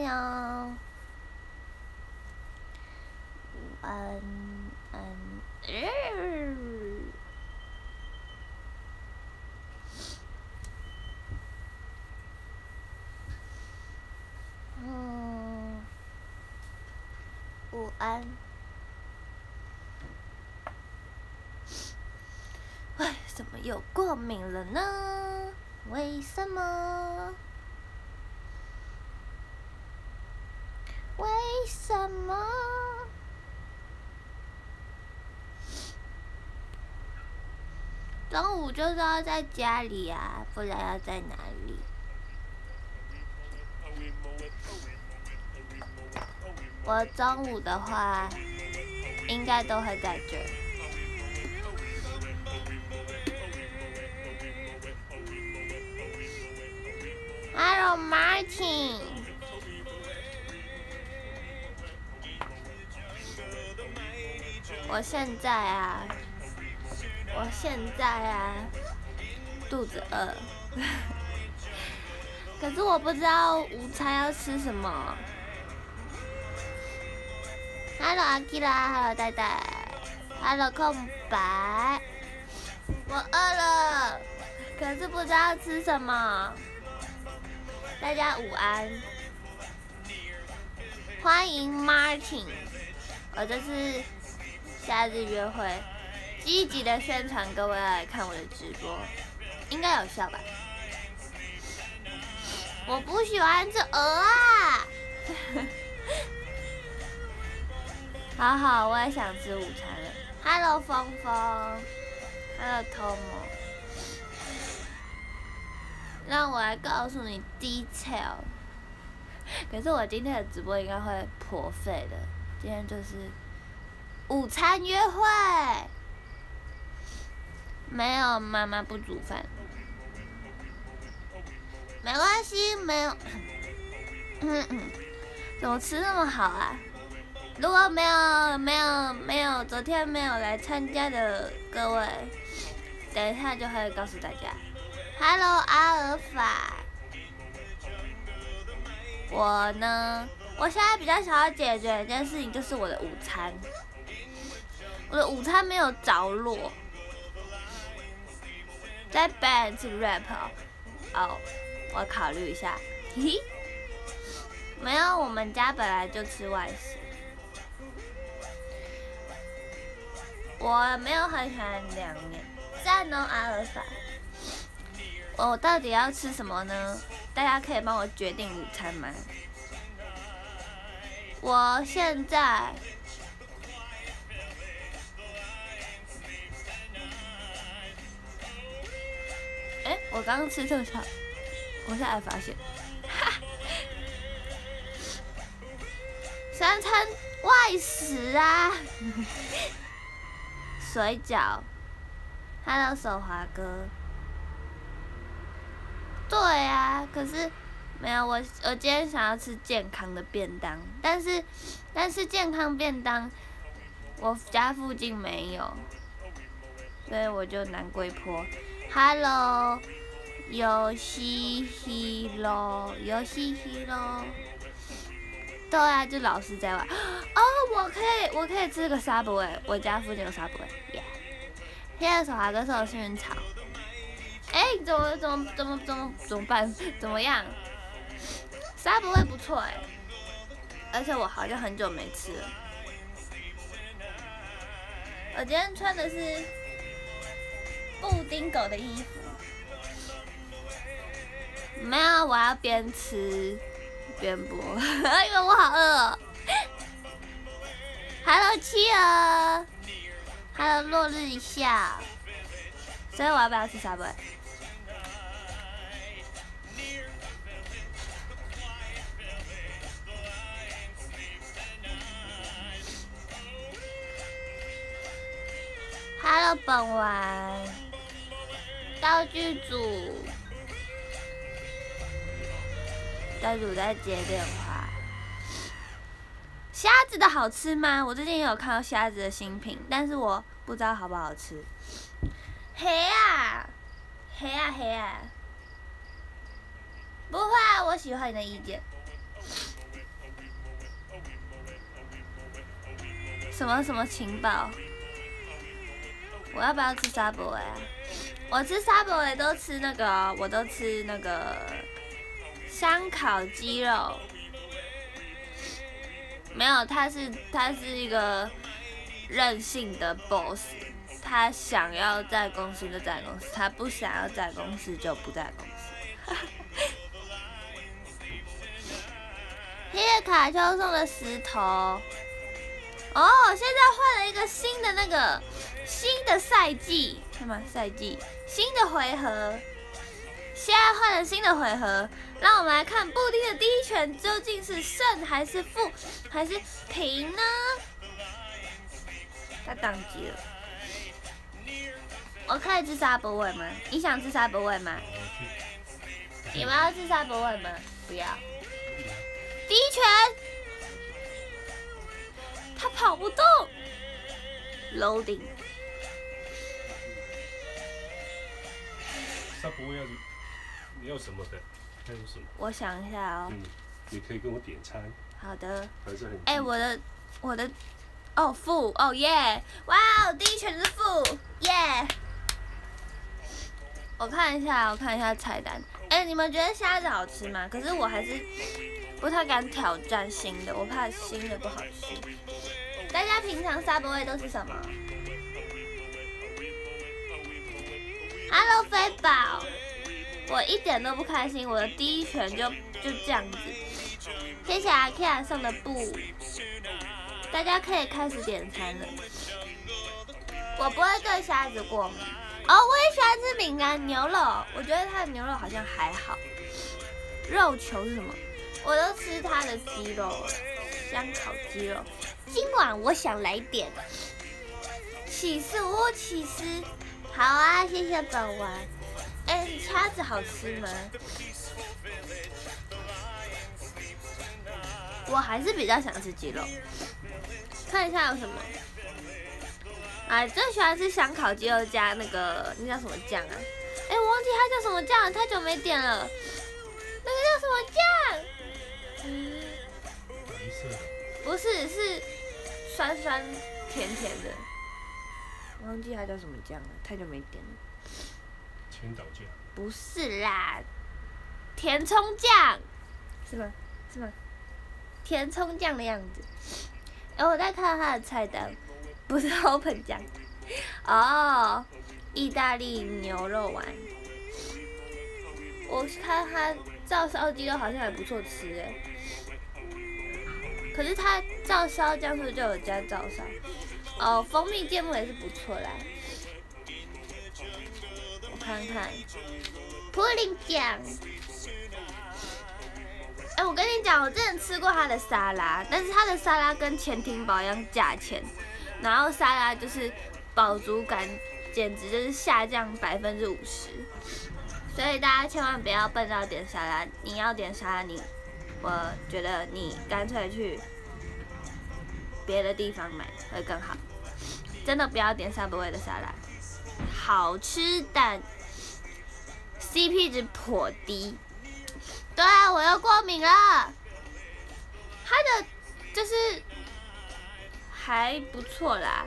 喵。午安。哎，怎么又过敏了呢？为什么？为什么？中午就是要在家里啊，不然要在哪里？我中午的话，应该都会在这儿。Hello Martin。我现在啊，肚子饿，可是我不知道午餐要吃什么。Hello 阿基拉 ，Hello 呆呆 ，Hello 空白，我饿了，可是不知道吃什么。大家午安，欢迎 Martin， 我这是夏日约会，积极的宣传各位要来看我的直播，应该有效吧？我不喜欢吃鹅啊！好好，我也想吃午餐了。Hello 峰峰 ，Hello Tomo， 让我来告诉你 detail。可是我今天的直播应该会颇废的，今天就是午餐约会，没有妈妈不煮饭，没关系，没有，怎么吃那么好啊？如果没有昨天没有来参加的各位，等一下就会告诉大家。Hello 阿尔法，我呢，我现在比较想要解决一件事情，就是我的午餐。我的午餐没有着落，在 ban 吃 rap 哦，我考虑一下，嘿嘿，没有，我们家本来就吃外食。我没有很喜欢2年，赞哦阿尔法。我到底要吃什么呢？大家可以帮我决定午餐吗？我现在我刚刚吃特效，我现在才发现，3餐外食啊，水饺 ，Hello 手滑哥，对啊，可是没有我今天想要吃健康的便当，但是健康便当我家附近没有，所以我就南龟坡。Hello， 游戏 Hero， 对啊，就老是在玩。哦，我可以吃个 Subway， 我家附近有 Subway， 耶、yeah。现在手滑哥是有幸运草。怎么办？怎么样？Subway不错而且我好像很久没吃了。我今天穿的是布丁狗的衣服，没有，我要边吃边播，因为我好饿哦。Hello 企鹅 ，Hello 落日一笑，所以我要不要吃 Subway？Hello 本丸，道具组在接电话。虾子的好吃吗？我最近也有看到虾子的新品，但是我不知道好不好吃。黑啊，不会啊，我喜欢你的意见。 什么什么情报？我要不要吃 Subway 啊？我吃 Subway 都吃那个，我都吃那个香烤鸡肉。没有，他是一个任性的 boss， 他想要在公司就在公司，他不想要在公司就不在公司。谢谢卡丘送的石头。哦，现在换了一个新的新的赛季，看吗？赛季新的回合，现在换了新的回合。让我们来看布丁的第一拳究竟是胜还是负还是平呢？他宕机了。我可以吃Subway吗？你想吃Subway吗？你们要吃Subway吗？不要。第一拳，他跑不动。Loading。 Subway你要什么的？还有什么？ 我想一下哦。 你可以跟我点餐。 好的。 还是很。 我的，哦负哦耶！哇哦，第一拳是负耶！我看一下菜单。你们觉得虾子好吃吗？可是我还是不太敢挑战新的，我怕新的不好吃。大家平常Subway都是什么 ？Hello 飞宝。我一点都不开心，我的第一拳就这样子。谢谢阿 Kia 送的布，大家可以开始点餐了。我不会对虾子过敏。哦，我也喜欢吃饼干牛肉，我觉得它的牛肉好像还好。肉球是什么？我都吃它的鸡肉，香烤鸡肉。今晚我想来点起司屋起司。好啊，谢谢本丸。虾子好吃吗？我还是比较想吃鸡肉。看一下有什么。最喜欢吃香烤鸡肉加那个叫什么酱啊？我忘记它叫什么酱了，太久没点了。那个叫什么酱？ 白色。 不是，是酸酸甜甜的。忘记它叫什么酱了，太久没点了。 千岛酱。 不是啦，甜葱酱，是吗？是吗？甜葱酱的样子。我在看它的菜单，不是 open 酱。哦，意大利牛肉丸。我看它照烧鸡肉好像还不错吃哎。可是它照烧酱是不是就有加照烧？哦，蜂蜜芥末也是不错啦。我看看。普林酱，我跟你讲，我之前吃过它的沙拉，但是它的沙拉跟潜艇堡一样价钱，然后沙拉就是饱足感简直就是下降50%，所以大家千万不要笨到点沙拉。你要点沙拉，我觉得你干脆去别的地方买会更好，真的不要点Subway的沙拉，好吃但CP 值颇低。对啊，我又过敏了。它的就是还不错啦，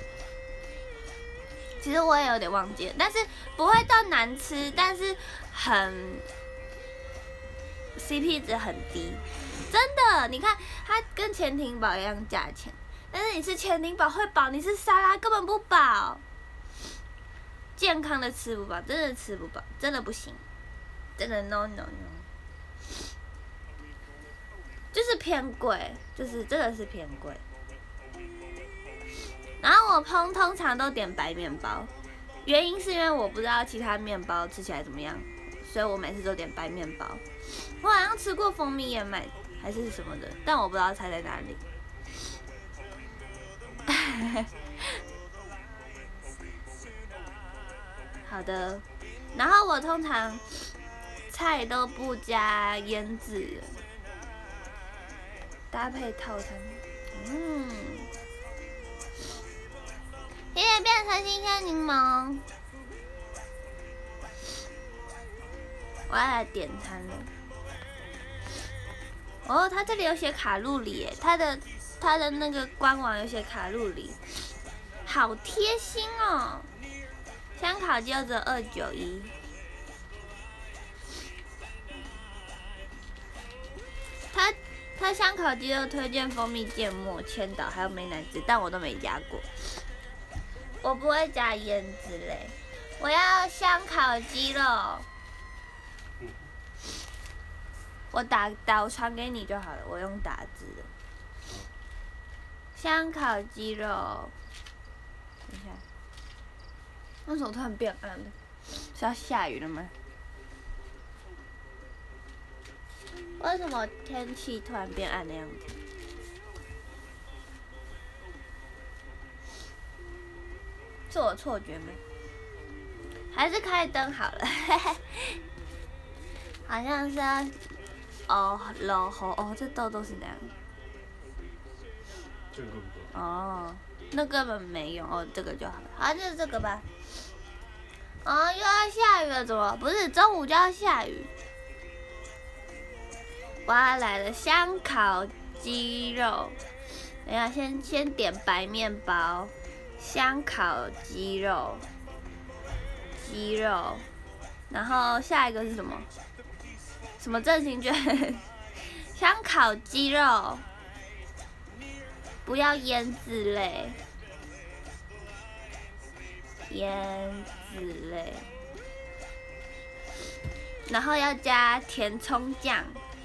其实我也有点忘记了，但是不会到难吃，但是很 CP 值很低，真的。你看它跟潜艇堡一样价钱，但是你吃潜艇堡会饱，你吃沙拉根本不饱。健康的吃不饱，真的吃不饱，真的不行，真的 no， 就是偏贵，就是真的是偏贵。然后我通常都点白面包，原因是因为我不知道其他面包吃起来怎么样，所以我每次都点白面包。我好像吃过蜂蜜燕麦还是什么的，但我不知道猜在哪里。好的，然后我通常菜都不加腌制，搭配套餐。谢谢变成新鲜柠檬。我要来点餐了。哦，它这里有写卡路里耶，它的它的那个官网有写卡路里，好贴心哦。香烤鸡肉只有291。它香烤鸡肉推荐蜂蜜芥末、千岛还有美乃滋，但我都没加过。我不会加腌制类，我要香烤鸡肉。我我传给你就好了，我用打字的。香烤鸡肉，等一下，为什么突然变暗了？是要下雨了吗？为什么天气突然变暗的样子？是我错觉吗？还是开灯好了？好像是要老喉哦，这痘痘是这样。 这个不哦，那根本没用哦，这个就好了。好，就是这个吧。哦，又要下雨了，怎么？不是中午就要下雨。哇，来了香烤鸡肉。等一下，先点白面包，香烤鸡肉，然后下一个是什么？什么振兴券？香烤鸡肉，不要腌制类，然后要加甜葱酱。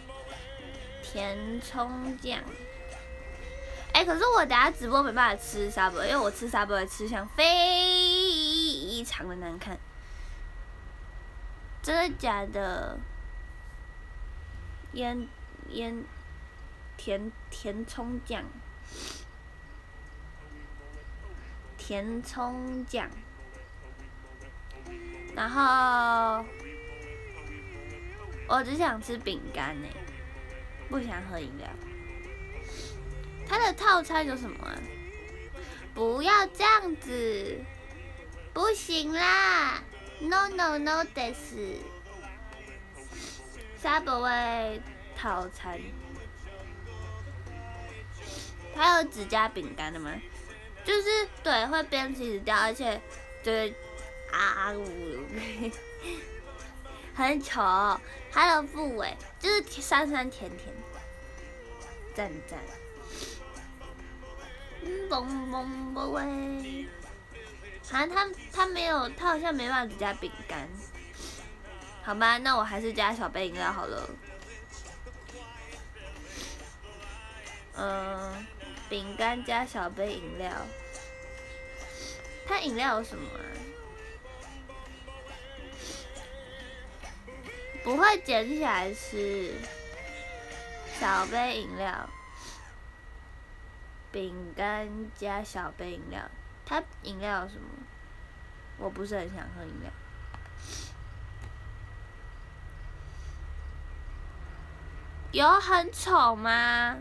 可是我等下直播没办法吃沙博，因为我吃沙博会吃相非常的难看。真的假的？甜葱酱，然后我只想吃饼干呢，不想喝饮料。它的套餐有什么啊？不要这样子，不行啦 ！No this。Subway 套餐，它有只加饼干的吗？就是对，会边起死掉，而且就是很丑、哦。它的副尾就是酸酸甜甜，赞。嘣喂！好像它没有，它好像没办法只加饼干。好吧，那我还是加小杯饮料好了。饼干加小杯饮料。它饮料有什么啊？不会捡起来吃。小杯饮料。饼干加小杯饮料。它饮料有什么？我不是很想喝饮料。有很丑吗？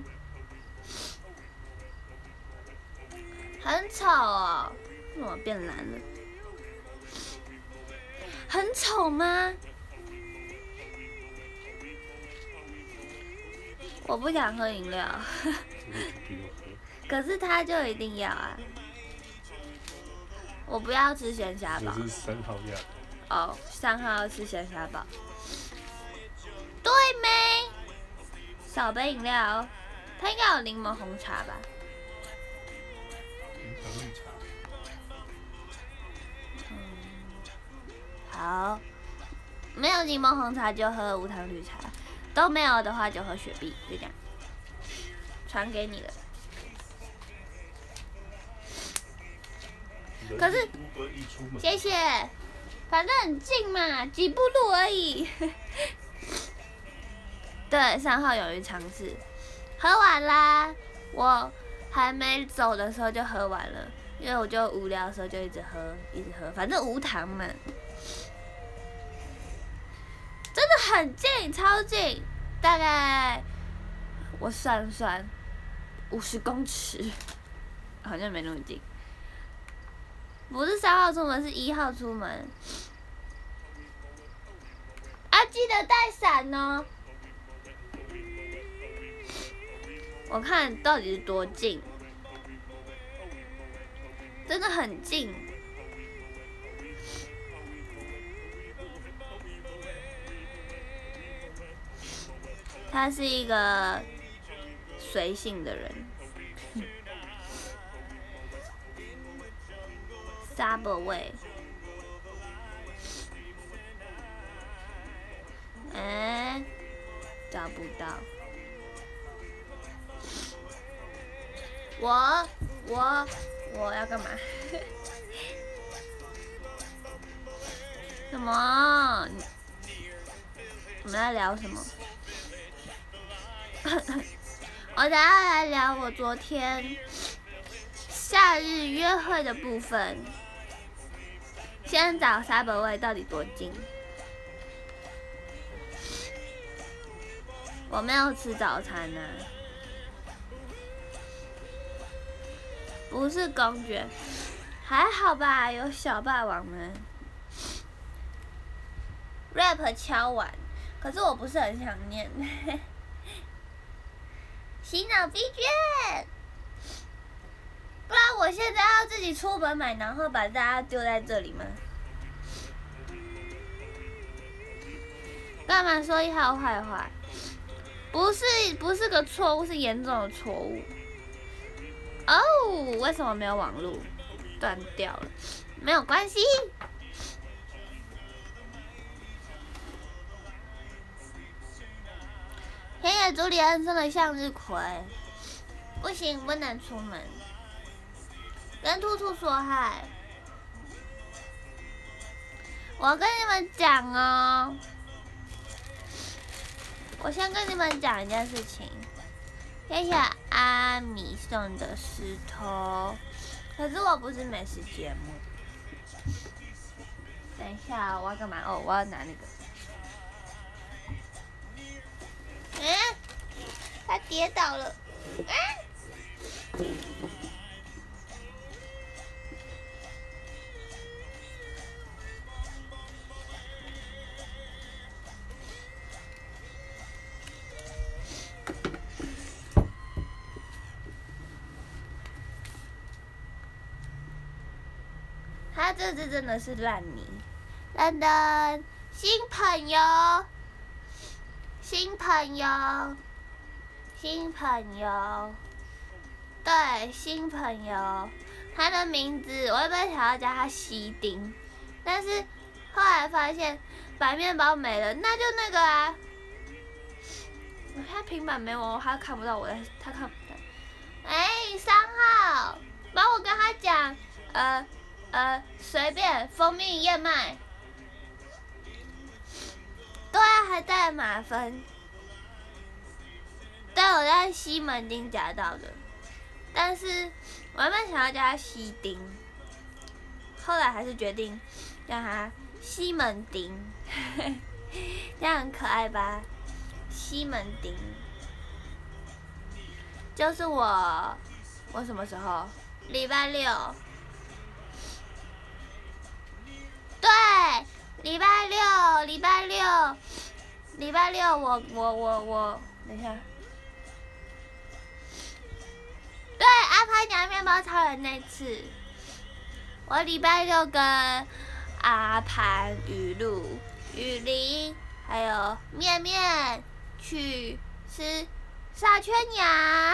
很丑哦，怎么变蓝了？很丑吗？我不想喝饮料。可是他就一定要啊！我不要吃咸虾堡。 我是3号要。 哦，3号要吃咸虾堡。对没？小杯饮料，它应该有柠檬红茶吧？ 无糖绿茶。 好，没有柠檬红茶就喝无糖绿茶，都没有的话就喝雪碧，就这样。传给你了。可是，谢谢，反正很近嘛，几步路而已。对，3号勇于尝试，喝完啦。我还没走的时候就喝完了，因为我就无聊的时候就一直喝，反正无糖嘛。真的很近，超近，大概我算50公尺，好像没那么近。不是3号出门，是1号出门。啊，记得带伞哦。 我看到底是多近，真的很近。他是一个随性的人。Subway， 找不到。我要干嘛？什么？我们在聊什么？我等下来聊我昨天夏日约会的部分。先找 Subway 到底多近？我没有吃早餐呢、不是公爵，还好吧，有小霸王们。rap 敲完，可是我不是很想念。洗脑 B 卷，不然我现在要自己出门买，然后把大家丢在这里吗？干嘛说一号坏话？不是个错误，是严重的错误。哦，为什么没有网路？断掉了，没有关系。田野朱里安生了向日葵，不行，不能出门，跟兔兔说嗨。我跟你们讲哦，我先跟你们讲一件事情。谢谢阿米送的石头，可是我不是美食节目。等一下，我要干嘛？哦，我要拿那个。他跌倒了。他这只真的是烂泥。噔噔，新朋友，新朋友，新朋友，对，新朋友。他的名字我原本想要叫他西丁，但是后来发现白面包没了，那就那个啊。他平板没有，他看不到我的，他看不到。3号，帮我跟他讲，随便蜂蜜燕麦。对啊，还带了马芬。对，我在西门町夹到的，但是我原本想要叫他西丁，后来还是决定叫他西门町，这样很可爱吧？西门町，就是我什么时候？礼拜六。对，礼拜六，我，等一下。对，阿潘娘面包超人那次，我礼拜六跟阿潘、雨露、雨林还有面面去吃沙圈牙，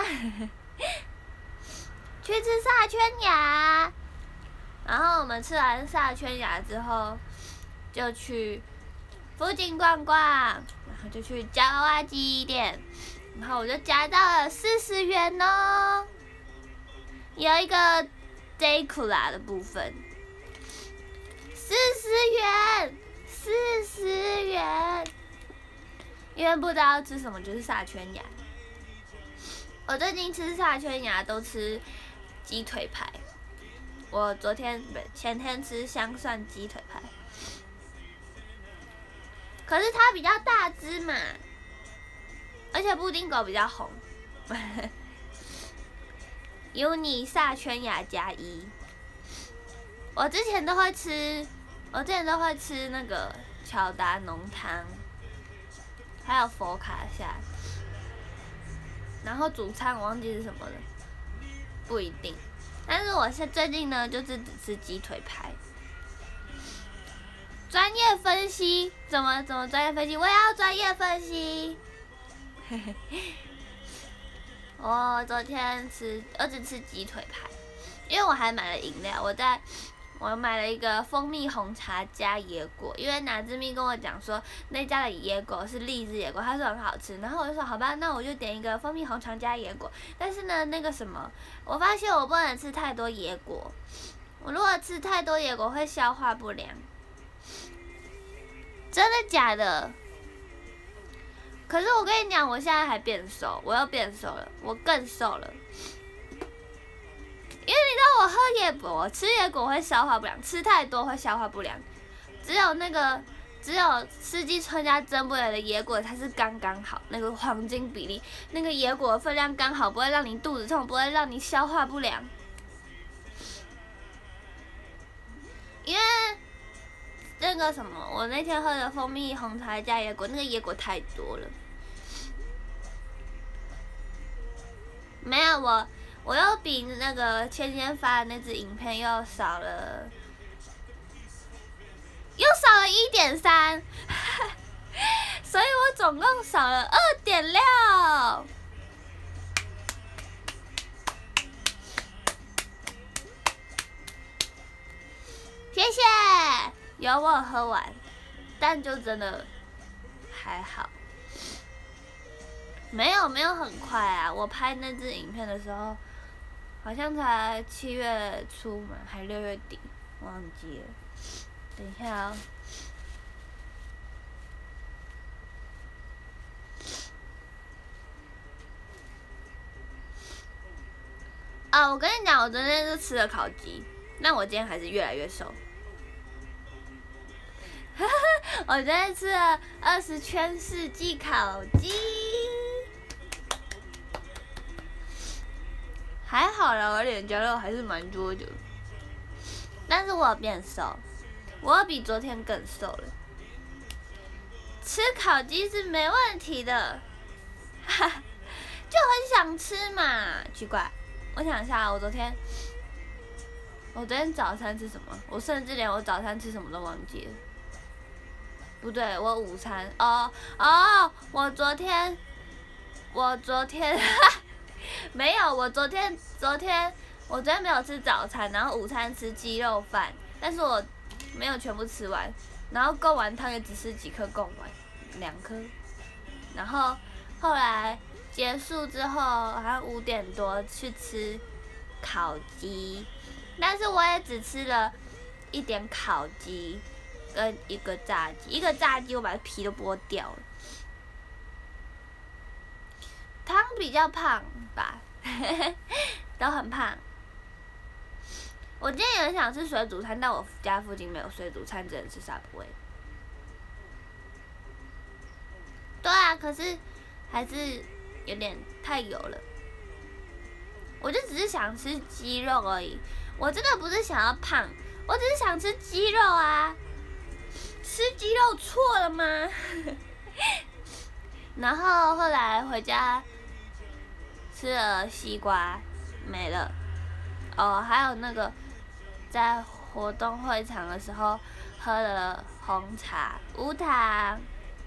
去吃沙圈牙。然后我们吃完沙圈牙之后，就去附近逛逛，然后就去夹娃娃机店，然后我就夹到了40元哦。有一个 J-Kula 的部分，40元，因为不知道吃什么，就是沙圈牙。我最近吃沙圈牙都吃鸡腿排，我前天吃香蒜鸡腿排，可是它比较大只嘛，而且布丁狗比较红。Uni 沙圈牙加1，我之前都会吃那个乔达浓汤，还有佛卡夏， 然后主餐我忘记是什么了，不一定。但是我最近呢，就是只吃鸡腿排。专业分析怎么专业分析？我也要专业分析。我昨天我只吃鸡腿排，因为我还买了饮料。我买了一个蜂蜜红茶加椰果，因为拿之咪跟我讲说那家的椰果是荔枝椰果，他说很好吃，然后我就说好吧，那我就点一个蜂蜜红茶加椰果。但是呢，那个什么，我发现我不能吃太多椰果，我如果吃太多椰果会消化不良。真的假的？可是我跟你讲，我现在还变瘦，我又变瘦了，我更瘦了。因为你知道我喝椰果，我吃椰果会消化不良，吃太多会消化不良。只有四季春家珍贝尔的椰果才是刚刚好，那个黄金比例，那个椰果的分量刚好，不会让你肚子痛，不会让你消化不良。因为那个什么，我那天喝的蜂蜜红茶加椰果，那个椰果太多了。没有我又比那个前天发的那支影片又少了1.3，所以我总共少了2.6。谢谢，有我喝完，但就真的还好。没有很快啊！我拍那支影片的时候，好像才7月初嘛，还6月底，忘记了。等一下哦。啊，我跟你讲，我昨天是吃了烤鸡，那我今天还是越来越瘦。我昨天吃了20圈四季烤鸡。还好啦，我脸颊肉还是蛮多的，但是我有变瘦，我比昨天更瘦了。吃烤鸡是没问题的，就很想吃嘛。奇怪，我想一下，我昨天早餐吃什么？我甚至连我早餐吃什么都忘记了。不对，我午餐我昨天没有，我昨天没有吃早餐，然后午餐吃鸡肉饭，但是我没有全部吃完，然后贡丸汤也只吃几颗贡丸，2颗，然后后来结束之后，好像5点多去吃烤鸡，但是我也只吃了1点烤鸡跟1个炸鸡，一个炸鸡我把皮都剥掉了。汤比较胖吧，都很胖。我今天也很想吃水煮餐，但我家附近没有水煮餐，只能吃Subway。对啊，可是还是有点太油了。我就只是想吃鸡肉而已，我真的不是想要胖，我只是想吃鸡肉啊。吃鸡肉错了吗？然后后来回家吃了西瓜，没了。哦，还有那个在活动会场的时候喝了红茶，无糖。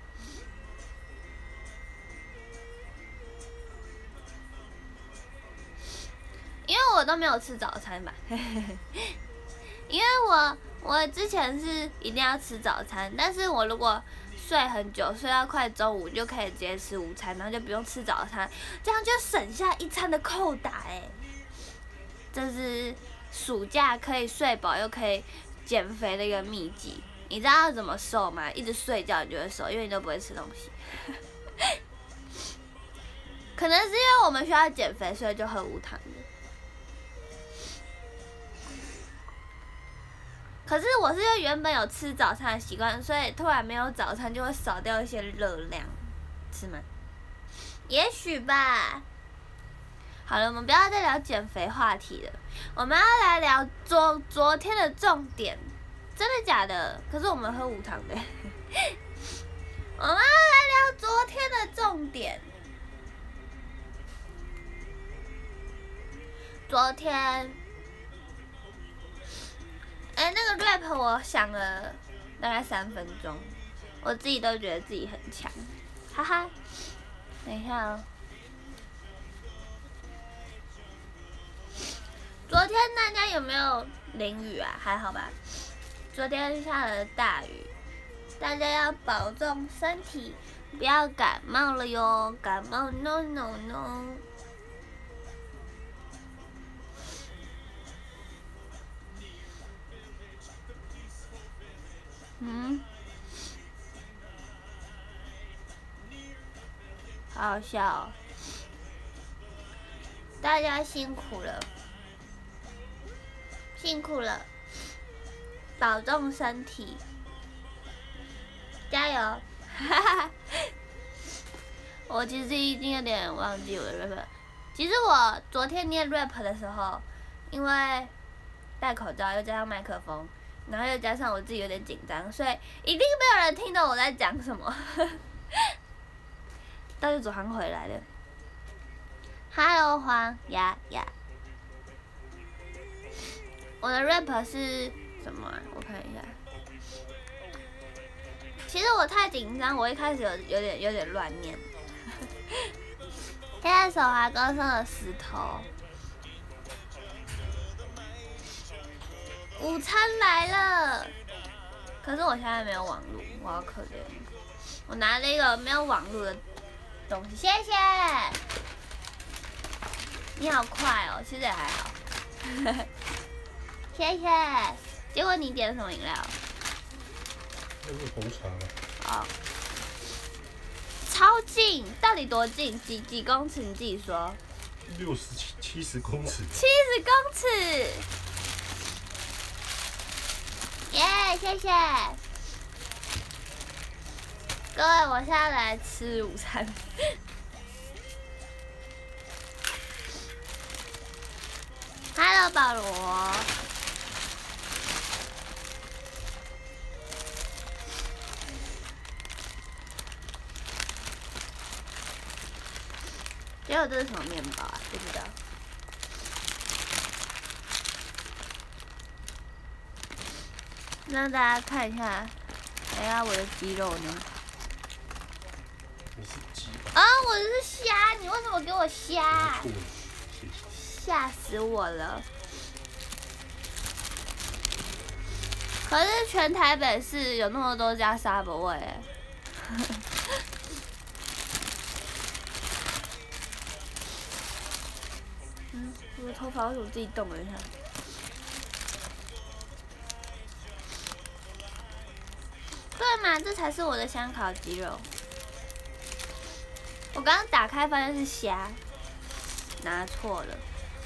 因为我都没有吃早餐吧，因为我之前是一定要吃早餐，但是我如果睡很久，睡到快中午就可以直接吃午餐，然后就不用吃早餐，这样就省下一餐的扣打这是暑假可以睡饱又可以减肥的一个秘籍。你知道要怎么瘦吗？一直睡觉你就会瘦，因为你都不会吃东西。可能是因为我们需要减肥，所以就喝无糖的。可是我是因为原本有吃早餐的习惯，所以突然没有早餐就会少掉一些热量，是吗？也许吧。好了，我们不要再聊减肥话题了，我们要来聊昨天的重点。真的假的？可是我们喝无糖的。我们要来聊昨天的重点。 昨天，那个 rap 我想了大概3分钟，我自己都觉得自己很强，哈哈。等一下哦。昨天大家有没有淋雨啊？还好吧。昨天下了大雨，大家要保重身体，不要感冒了哟！感冒 no no no。好好笑哦！大家辛苦了，辛苦了，保重身体，加油！哈哈，我其实已经有点忘记我的 rap。其实我昨天念 rap 的时候，因为戴口罩又加上麦克风，然后又加上我自己有点紧张，所以一定没有人听懂我在讲什么。但是左航回来了 ，Hello 黄呀呀，我的 rap 是什么啊？我看一下。其实我太紧张，我一开始有点乱念。现在手滑歌上的石头，午餐来了，可是我现在没有网路，我好可怜。我拿了一个没有网路的东西，谢谢。你好快哦，其实也还好。谢谢。结果你点什么饮料？ 那是红茶吧？ 哦。超近，到底多近？几公尺？你自己说。 70公尺。 70公尺。耶，谢谢。各位，我现在来吃午餐。Hello， 保罗。结果这是什么面包啊？不知道。让大家看一下，哎呀，我的鸡肉呢？ 你是鸡吧？ 啊，我是虾，你为什么给我虾？吓死我了！可是全台北市有那么多家 Subway， 我的头发为什么自己动了一下？对嘛，这才是我的香烤鸡肉。我刚刚打开发现是虾，拿错了。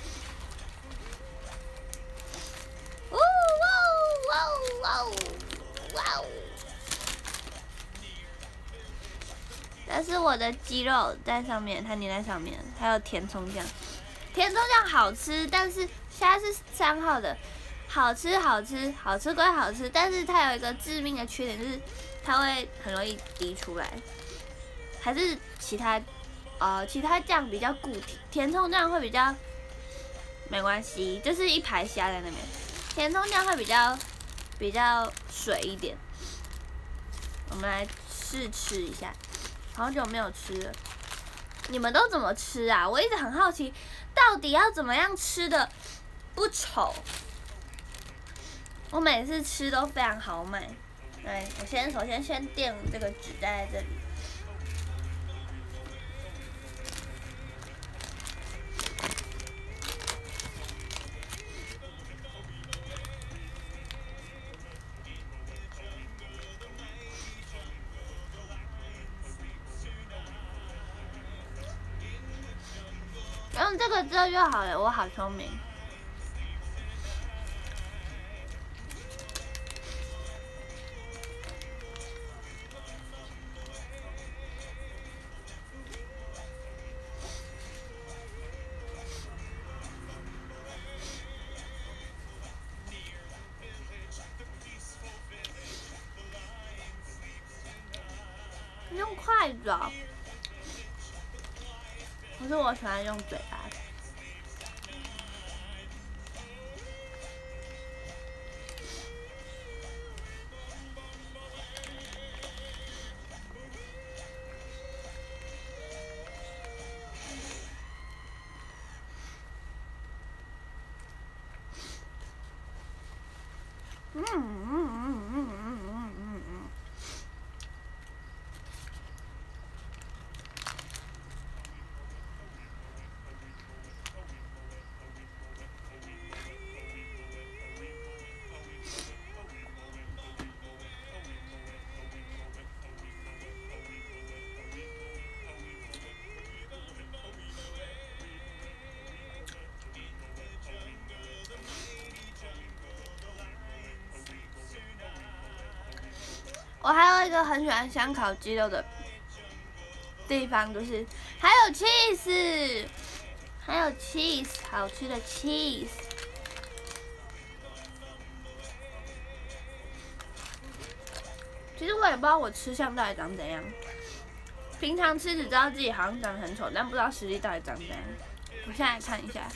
哇哦哇哦哇哦！这是我的鸡肉在上面，它粘在上面，还有甜葱酱。甜葱酱好吃，但是虾是3号的，好吃归好吃，但是它有一个致命的缺点，就是它会很容易滴出来。还是其他酱比较固体，甜葱酱会比较没关系，就是一排虾在那边，甜葱酱会比较水一点。我们来试吃一下，好久没有吃了。你们都怎么吃啊？我一直很好奇，到底要怎么样吃的不丑？我每次吃都非常豪迈。对，我首先垫这个纸在这里。用这个遮就好了，我好聪明。用筷子哦，可是我喜欢用嘴巴。 我还有一个很喜欢香烤鸡肉的地方，就是还有 cheese， 还有 cheese， 好吃的 cheese。其实我也不知道我吃相到底长怎样，平常吃只知道自己好像长得很丑，但不知道实力到底长怎样。我现在来看一下，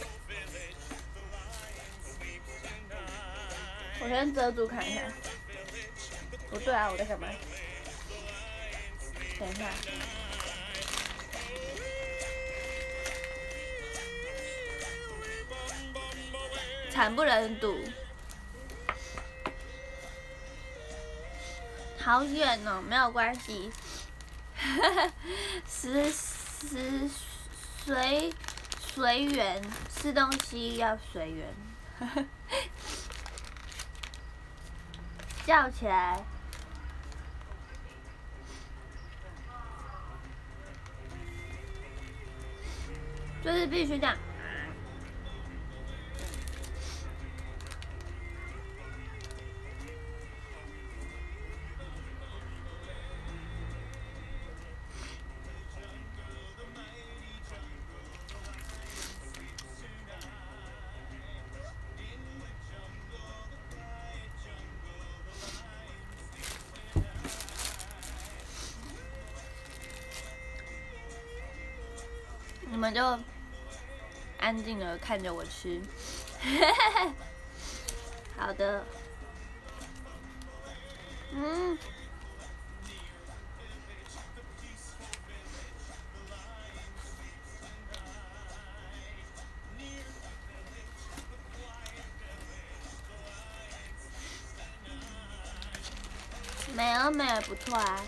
我先遮住看一下。不对啊，我在干嘛？等一下，惨不忍睹，好远哦，没有关系，随缘，吃东西要随缘，叫起来。就是必须这样。你们就安静的看着我吃，好的，美而不错啊。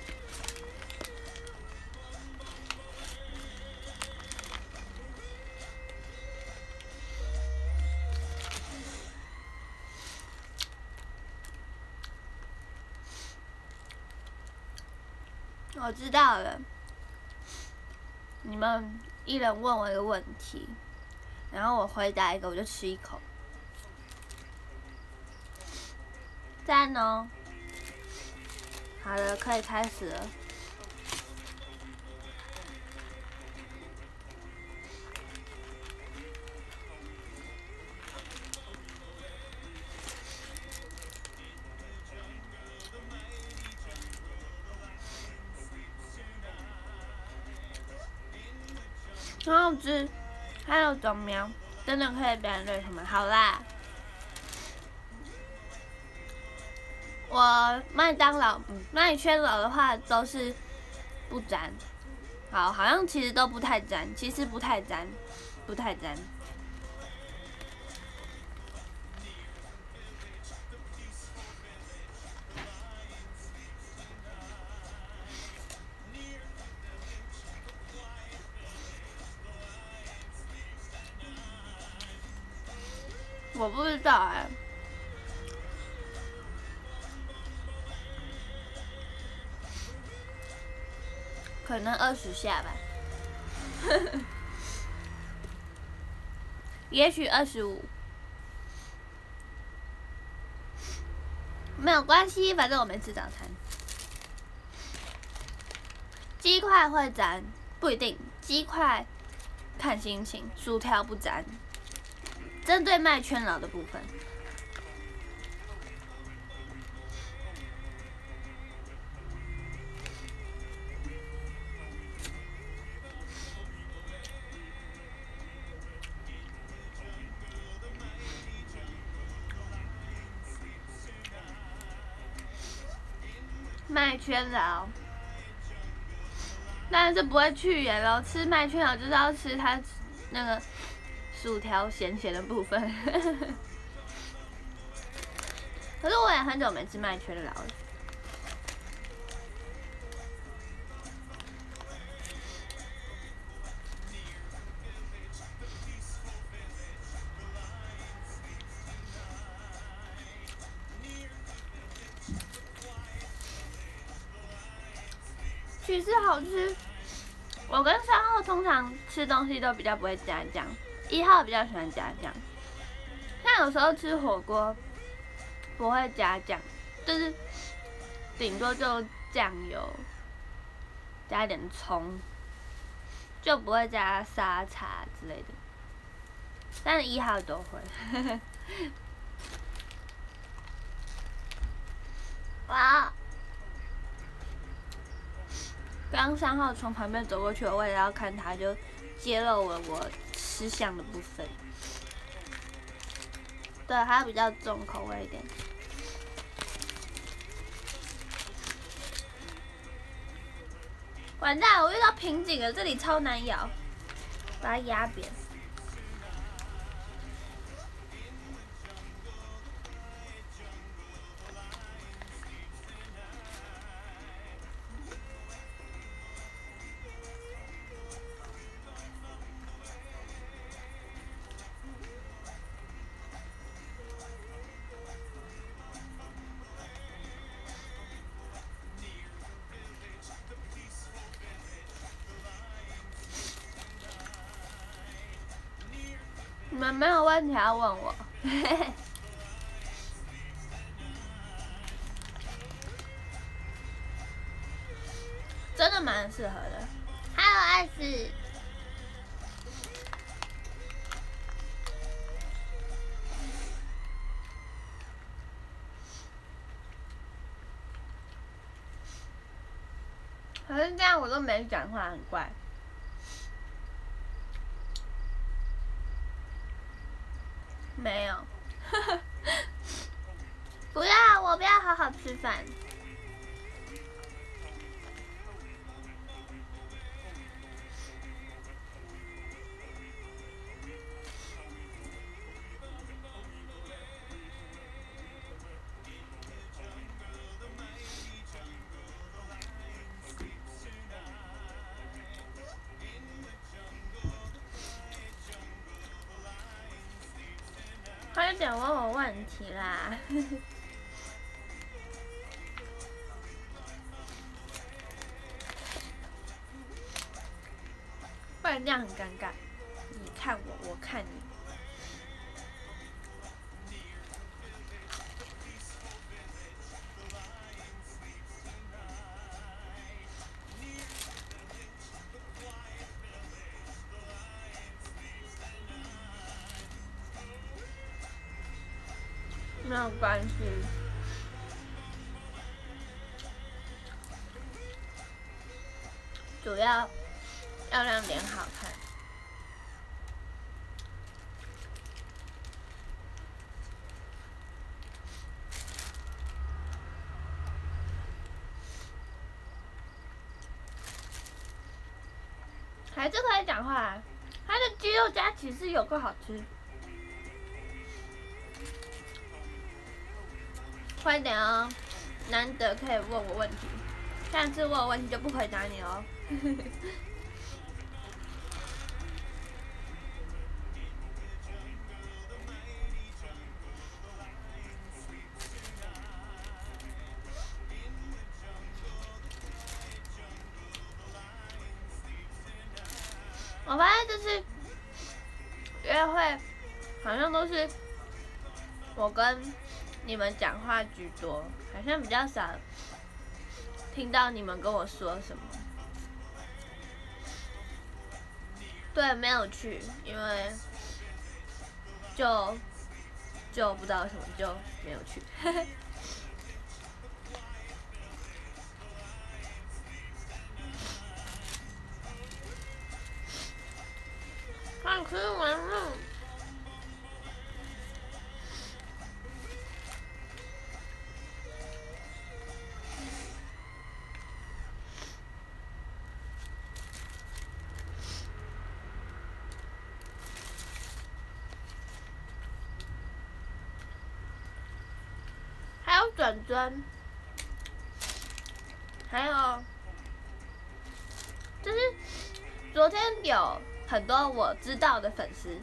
我知道了，你们一人问我一个问题，然后我回答一个，我就吃一口。赞哦！好了，可以开始了。很好吃，还有种苗，真的可以表演对手吗？好啦，我麦当劳、麦圈劳的话都是不沾，好像其实都不太沾，其实不太沾。我不知道哎、可能20下吧，也许25，没有关系，反正我没吃早餐。鸡块会沾，不一定，鸡块看心情，薯条不沾。针对麦圈劳的部分，麦圈劳，但是不会去眼咯。吃麦圈劳就是要吃它那个薯条咸咸的部分。 可是我也很久没吃麦圈劳了。其实好吃。我跟3号通常吃东西都比较不会加酱，1号比较喜欢加酱。像有时候吃火锅不会加酱，就是顶多就酱油，加一点葱，就不会加沙茶之类的。但是1号都会。哇！刚3号从旁边走过去，我为了要看他，就揭露了我吃相的部分。对，它比较重口味一点。完蛋，我遇到瓶颈了，这里超难咬，把它压扁。你们没有问题要问我，真的蛮适合的。还有艾斯，可是这样我都没讲话，很怪。没有，不要，我不要好好吃饭。快点问我问题啦！不然这样很尴尬。你看我，我看你。没有关系，主要要让脸好看。还是可以讲话，它的鸡肉加起司有够好吃。快点哦，难得可以问我问题，下次问我问题就不回答你哦。我发现这次约会好像都是我跟你们讲话居多，好像比较少听到你们跟我说什么。对，没有去，因为就不知道为什么就没有去。快吃完了。 转专，还有就是昨天有很多我知道的粉丝，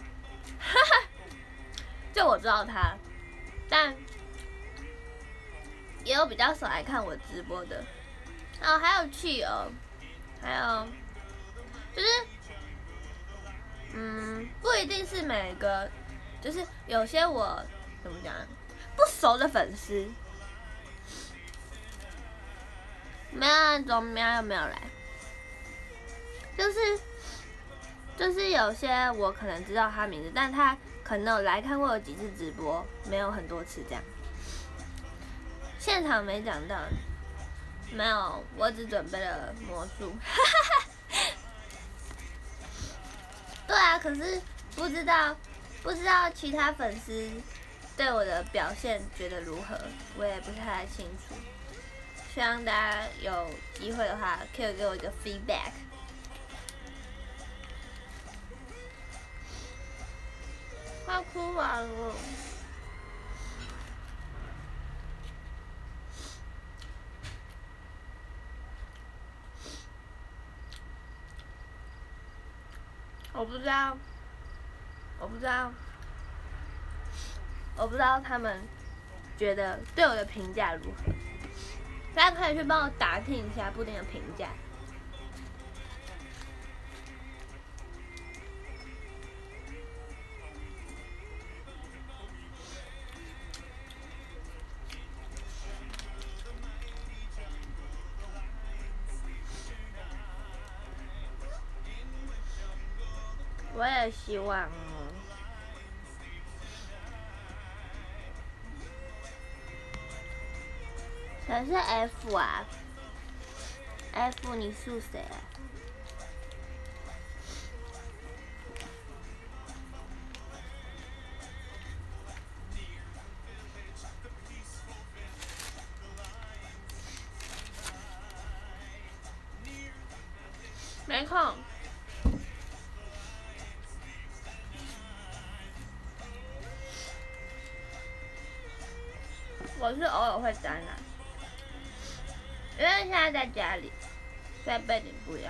就我知道他，但也有比较少来看我直播的。哦，还有企鹅，还有就是不一定是每个，就是有些我怎么讲不熟的粉丝，没有那种喵又没有来，就是有些我可能知道他名字，但他可能有来看过有几次直播，没有很多次这样。现场没讲到，没有，我只准备了魔术。对啊，可是不知道其他粉丝对我的表现觉得如何，我也不太清楚。希望大家有机会的话，可以给我一个 feedback。快哭完了。我不知道他们觉得对我的评价如何，大家可以去帮我打听一下布丁的评价。我也希望哦。谁是 F 啊 ？F 你是谁啊？没空。我是偶尔会展览，因为现在在家里，所以背景不一样。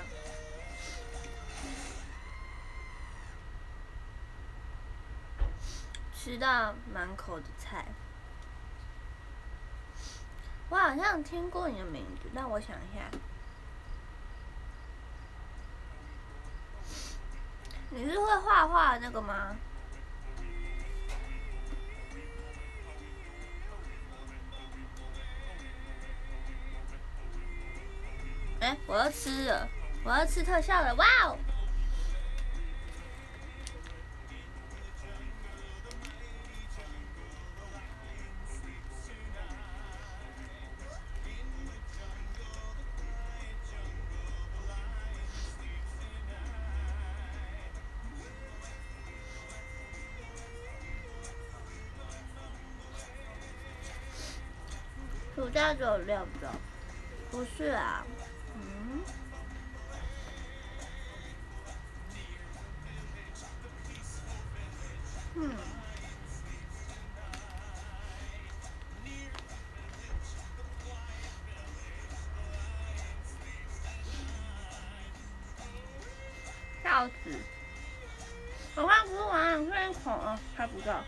吃到满口的菜，我好像听过你的名字，但我想一下，你是会画画的那个吗？我要吃了，我要吃特效了，哇哦！暑假只有6周，不是啊，笑死！我快哭完了，这一口啊，拍不到。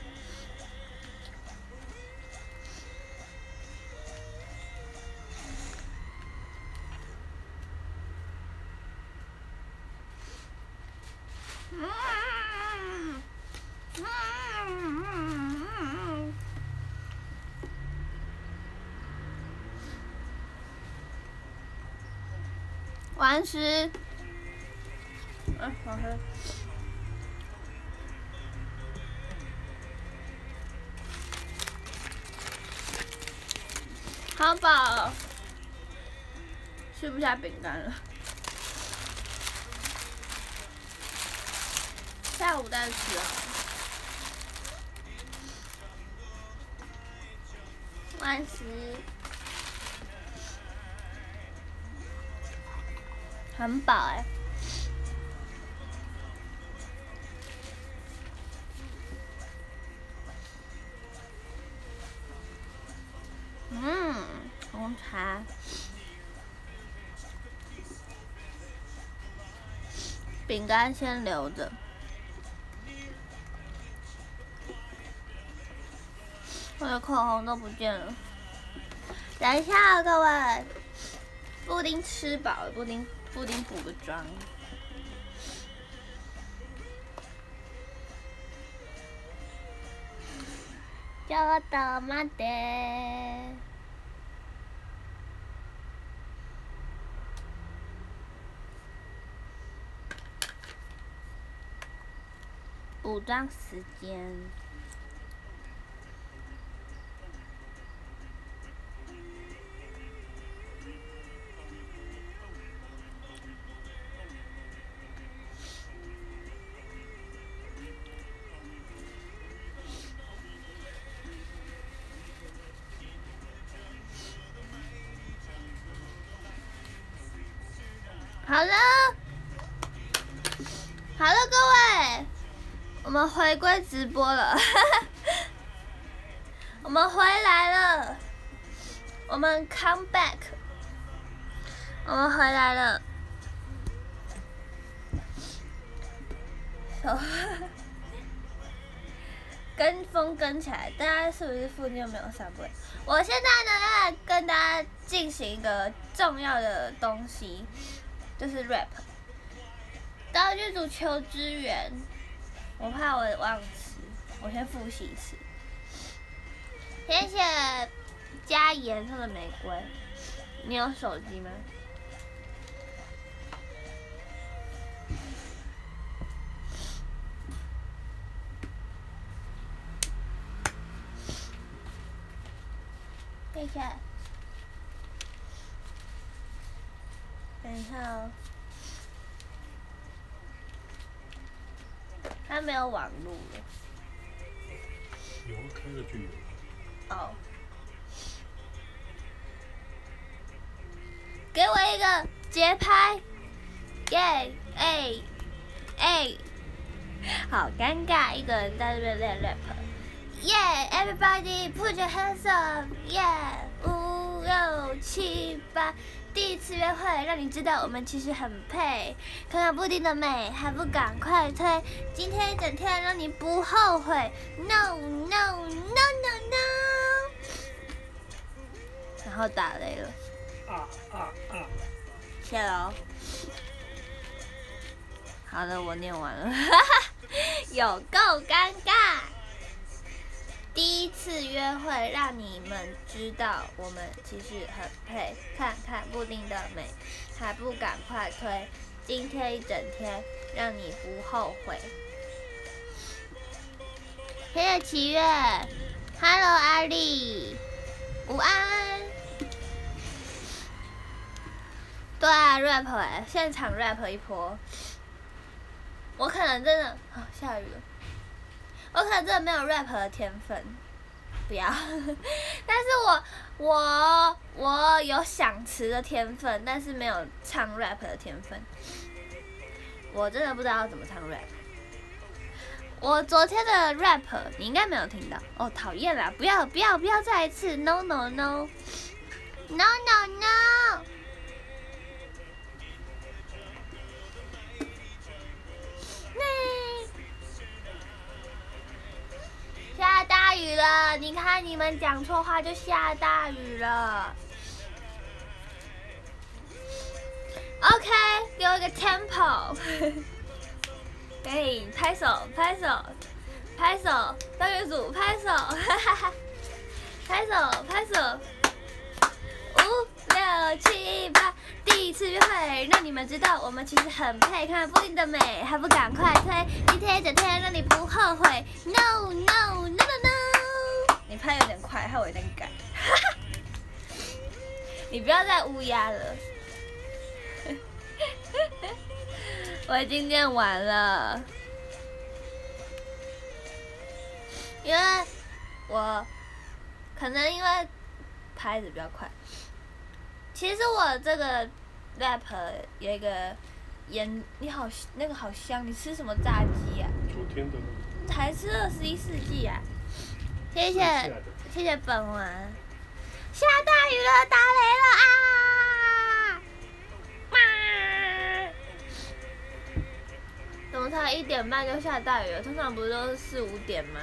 完食。好喝。好饱，吃不下饼干了。下午再吃啊。完食。很饱哈。饼干先留着。我的口红都不见了。等一下，各位，布丁吃饱了，布丁补个妆。ちょっと待って。补妆时间。好了，好了，各位，我们回归直播了，我们回来了，我们 come back， 我们回来了。跟风跟起来，大家是不是附近有没有散步？我现在呢要跟大家进行一个重要的东西。就是 rap， 道具组求支援，我怕我忘词，我先复习一次。谢谢加颜色的玫瑰，你有手机吗？谢谢。等一下哦，他没有网路了。 有开了就有。 哦。给我一个节拍，耶，哎，哎，好尴尬，一个人在这边练 rap。Yeah, everybody put your hands up. Yeah, 5、6、7、8。第一次约会，让你知道我们其实很配。看看布丁的美，还不赶快推！今天一整天让你不后悔。No no no no no。然后打雷了。谢喽。好的，我念完了。有够尴尬。第一次约会，让你们知道我们其实很配。看看布丁的美，还不赶快推！今天一整天，让你不后悔。谢谢七月 ，Hello 阿丽，午安。对啊 ，rap 现场 rap 一波。我可能真的，下雨了。我可能真的没有 rap 的天分，不要。但是我有想词的天分，但是没有唱 rap 的天分。我真的不知道怎么唱 rap。我昨天的 rap 你应该没有听到哦，讨厌啦！不要再一次 ，no no no no no no。下大雨了，你看你们讲错话就下大雨了。OK， 给我一个 tempo。哎，拍手拍手拍手，道具组拍手，哈哈哈，拍手拍手。5、6、7、8，第一次约会，让你们知道我们其实很配。看布丁的美，还不赶快推！今天一整天让你不后悔。No no no no no！ 你拍有点快，害我有点赶。你不要再乌鸦了。我已经念完了，因为我可能因为拍子比较快。其实我这个 rap 有一个你好，那个好香，你吃什么炸鸡啊？ 昨天的。才吃21世纪啊！谢谢本丸， 下大雨了，打雷了啊！怎么才1点半就下大雨了？通常不是都是4、5点吗？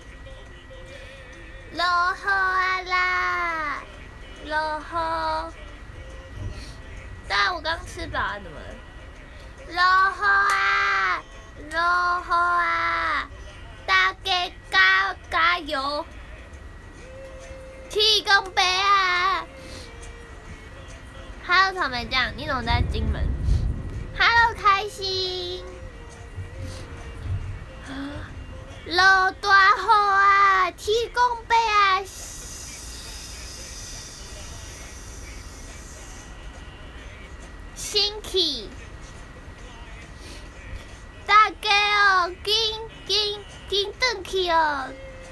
落雨啊啦，落雨。但我刚吃饱啊，怎么了？落雨啊，落雨啊！大家加油！天公伯啊 ！Hello 草莓酱，你怎么在金门 ？Hello 开心！落大雨啊！天公伯啊！新起，大家哦，紧转去哦！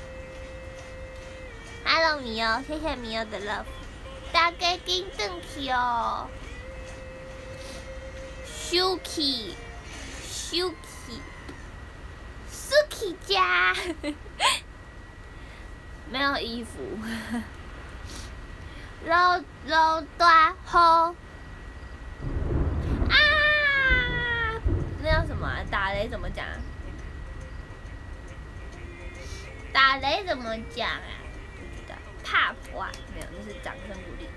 Hello 米欧，谢谢米欧的 love， 大家紧转去哦。Suki 家，没有衣服。落大雨啊！那叫什么啊？打雷怎么讲？打雷怎么讲啊？怕婆啊？没有，那是掌声鼓励。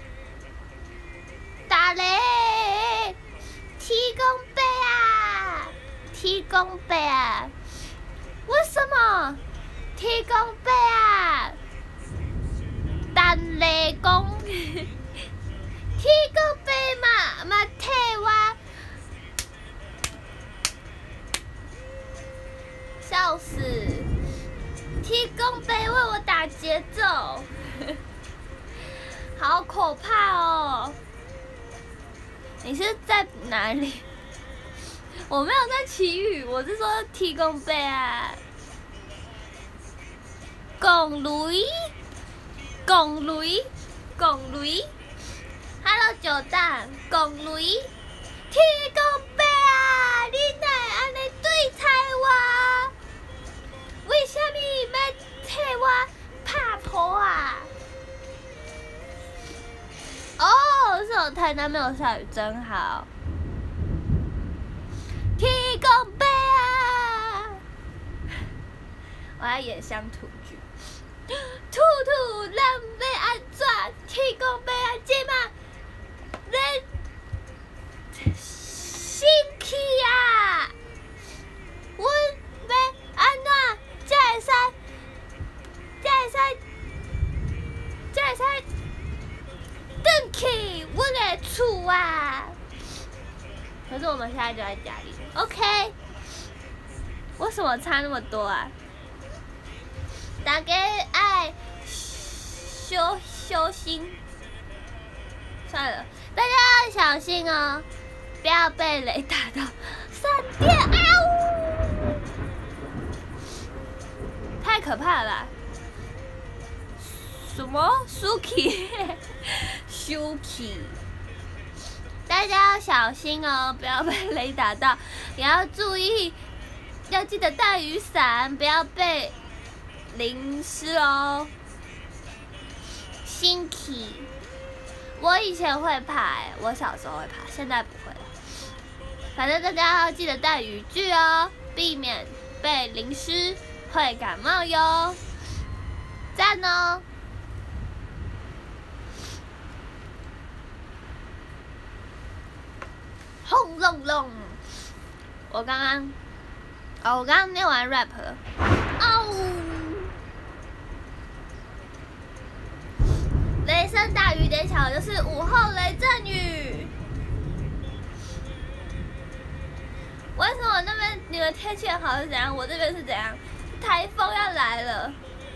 打雷！天公伯啊！天公伯啊！为什么？天公伯啊！打雷公！天公伯嘛替我，笑死！天公伯为我打节奏，好可怕哦！你是在哪里？我没有在祈雨，我是说天公伯啊！公雷 ，Hello 九蛋，公雷，天公伯啊！你哪会安尼对待我？为什么要替我拍婆啊？哦，是我台南没有下雨，真好。天公伯啊！我要演乡土剧。兔兔人要安怎？天公伯啊，即马恁生气啊！阮要安怎才会使转去阮的厝啊？可是我们现在就在家里 ，OK？ 为什么差那么多啊？大家爱小心，算了，大家要小心哦，不要被雷打到，闪电啊！太可怕了吧！什么 Suki 大家要小心哦，不要被雷打到，也要注意，要记得带雨伞，不要被淋湿哦。新奇，我以前会怕我小时候会怕，现在不会了。反正大家要记得带雨具哦，避免被淋湿，会感冒哟。赞哦！轰隆隆！我刚刚念完 rap 了。哦！雷声大雨点小，就是午后雷阵雨。为什么那边你们天气很好是怎样？我这边是怎样？台风要来了。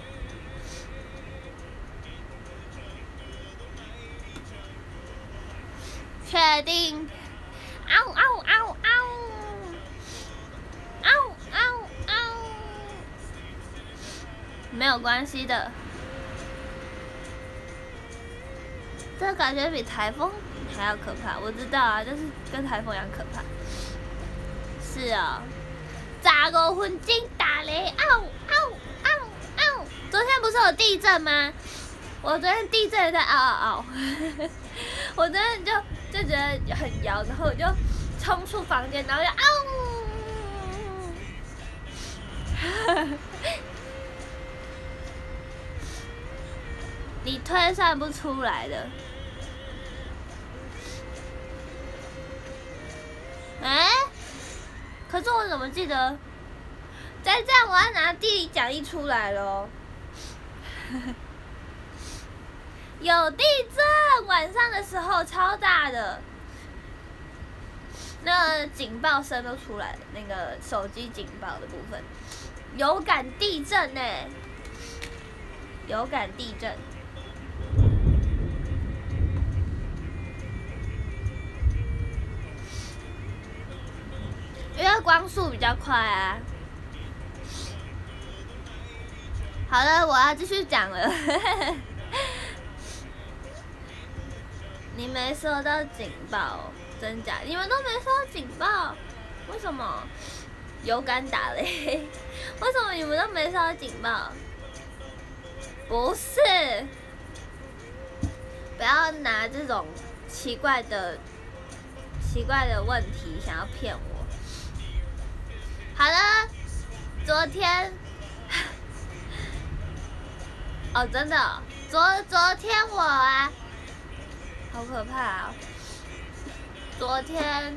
确定？嗷嗷嗷嗷！嗷嗷嗷！没有关系的。这感觉比台风还要可怕，我知道啊，就是跟台风一样可怕。是哦，15分钟打雷，嗷嗷嗷嗷！昨天不是有地震吗？ 我昨天地震也在嗷嗷嗷，我昨天就觉得很摇，然后我就冲出房间，然后就嗷。你推算不出来的。哎、可是我怎么记得？再这样，我要拿地理讲义出来咯。有地震，晚上的时候超大的，那个警报声都出来了，那个手机警报的部分，有感地震呢，有感地震。因为光速比较快啊。好了，我要继续讲了。你没收到警报，真假？你们都没收到警报，为什么？有感打雷？为什么你们都没收到警报？不是，不要拿这种奇怪的问题想要骗我。好了，昨天，哦，真的、哦，昨天我啊。好可怕哦！昨天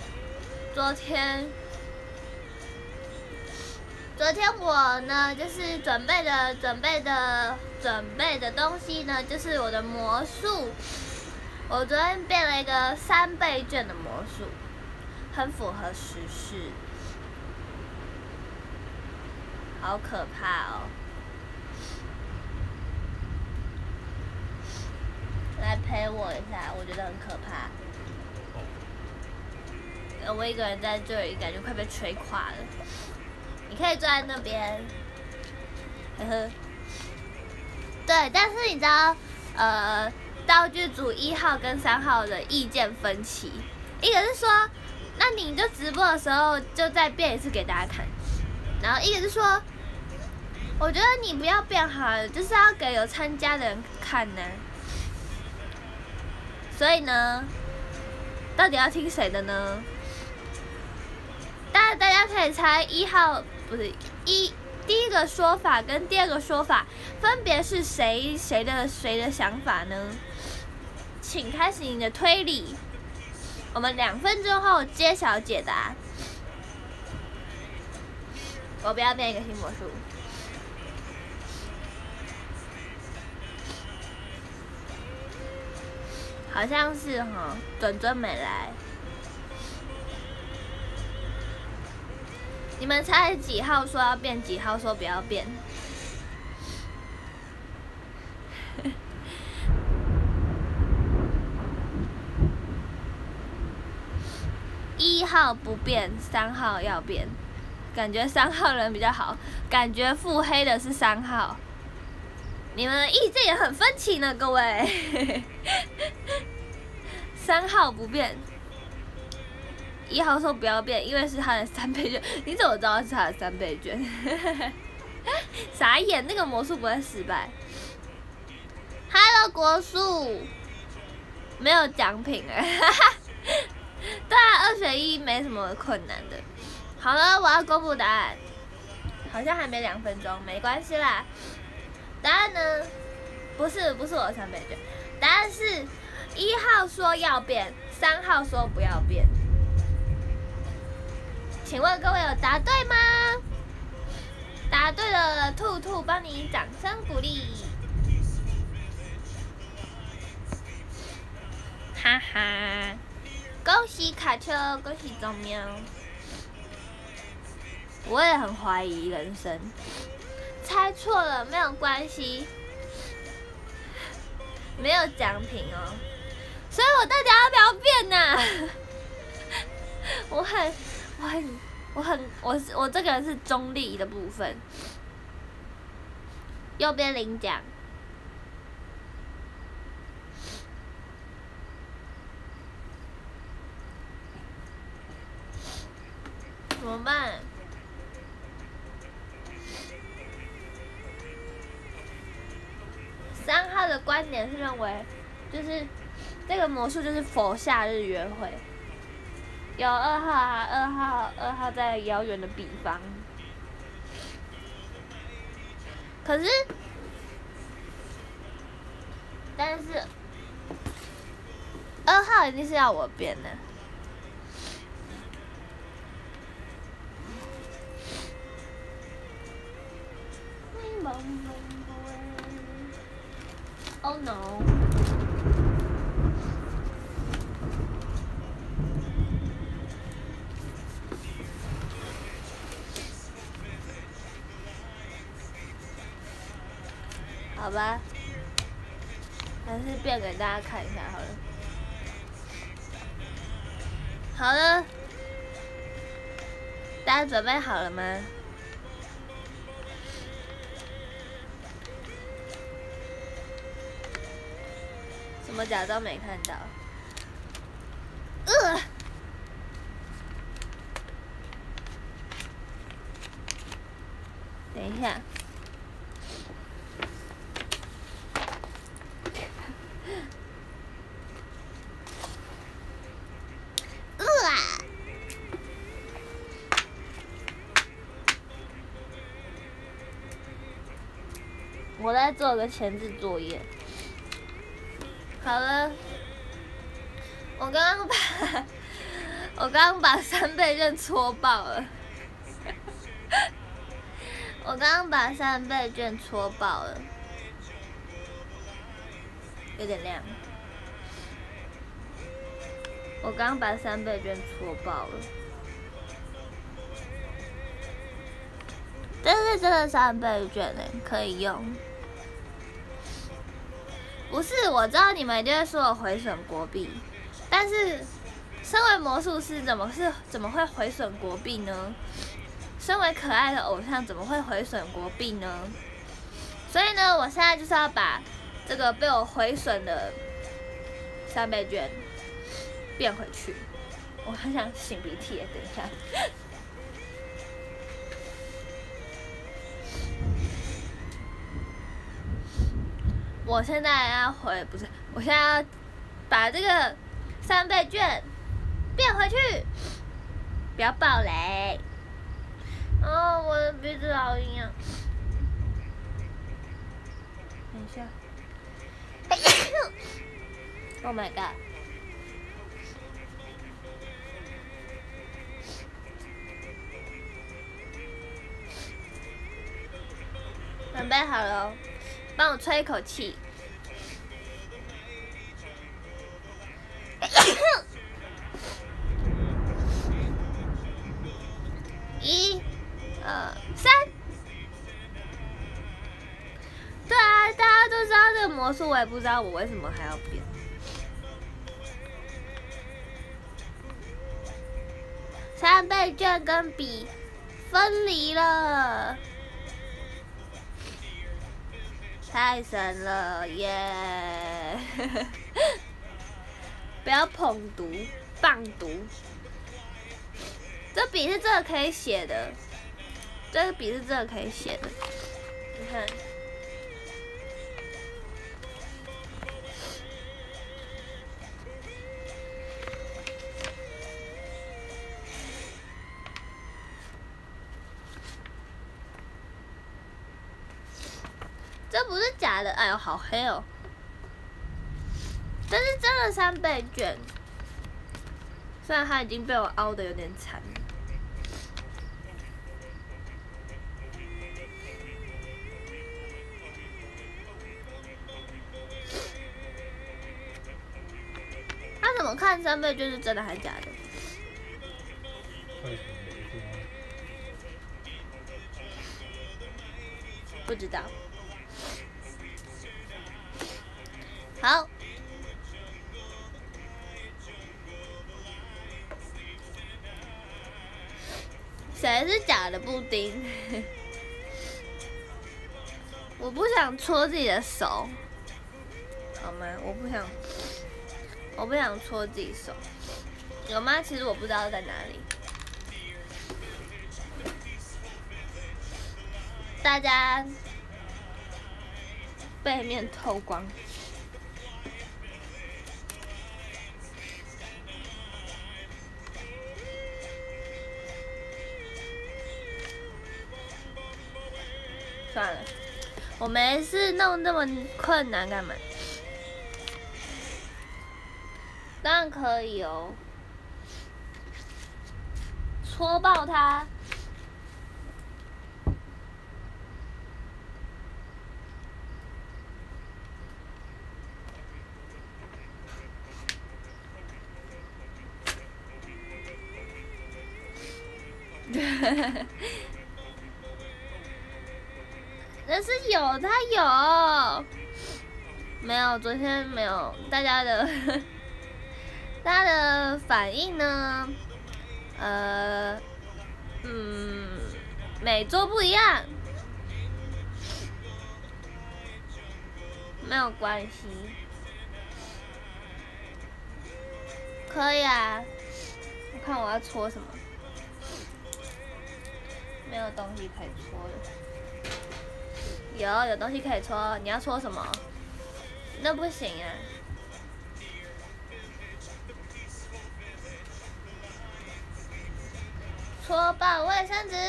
我呢，就是准备的东西呢，就是我的魔术。我昨天变了一个3倍券的魔术，很符合时事，好可怕哦！来陪我一下，我觉得很可怕。我一个人在这里，感觉快被吹垮了。你可以坐在那边，呵呵。对，但是你知道，道具组1号跟3号的意见分歧。一个是说，那你就直播的时候就再变一次给大家看。然后一个是说，我觉得你不要变好了，就是要给有参加的人看呢。所以呢，到底要听谁的呢？大家可以猜1号不是第一个说法跟第二个说法分别是谁的想法呢？请开始你的推理。我们2分钟后揭晓解答。我不要变一个新魔术。好像是哈，准没来。你们猜几号说要变，几号说不要变？1号不变，3号要变。感觉3号人比较好，感觉腹黑的是3号。你们的意见也很分歧呢，各位。3号不变，1号说不要变，因为是他的3倍券。你怎么知道是他的3倍券？傻眼，那个魔术不会失败。Hello， 国术，没有奖品哎。对啊，2选1没什么困难的。好了，我要公布答案。好像还没2分钟，没关系啦。答案呢？不是我的3倍券，答案是1号说要变，3号说不要变。请问各位有答对吗？答对了，兔兔帮你掌声鼓励。哈哈，恭喜卡丘，恭喜宗喵。我也很怀疑人生。猜错了没有关系，没有奖品哦，所以我到底要不要变呢？我这个人是中立的部分，右边领奖，怎么办？3号的观点是认为，就是这个魔术就是否夏日约会。有2号啊，2号在遥远的彼方。可是，但是2号一定是要我变的。Oh no！ 好吧，还是变给大家看一下好了。好了，大家准备好了吗？怎么假装没看到？等一下。我在做个前置作业。好了，我刚刚把3倍券戳爆了。我刚刚把3倍券戳爆了，有点亮。我刚把3倍券戳爆了，这是真的3倍券可以用。不是，我知道你们一定会说我毁损国币，但是身为魔术师怎么会毁损国币呢？身为可爱的偶像怎么会毁损国币呢？所以呢，我现在就是要把这个被我毁损的3倍券变回去。我很想擤鼻涕，等一下。我现在要不是，我现在要把这个3倍券变回去，不要爆雷。哦，我的鼻子好痒。等一下。Oh my god！ 准备好了，帮我吹一口气。1、2、3。对啊，大家都知道这个魔术，我也不知道我为什么还要变。3倍券跟笔分离了。太神了耶！不要捧读，棒读。这笔是真的可以写的，这个笔是真的可以写的。你看，这不是假的，哎呦，好黑哦！这是真的3倍券，虽然它已经被我凹的有点惨。他怎么看3倍券是真的还是假的？不知道。好，谁是假的布丁？我不想戳自己的手，好吗？我不想戳自己手，有吗？其实我不知道在哪里。大家背面透光。 算了，我没事弄这么困难干嘛？当然可以哦，戳爆它！但是有，他有，没有？昨天没有，大家的反应呢？每周不一样，没有关系，可以啊。我看我要戳什么，没有东西可以戳的。有东西可以戳，你要戳什么？那不行啊。戳爆卫生纸！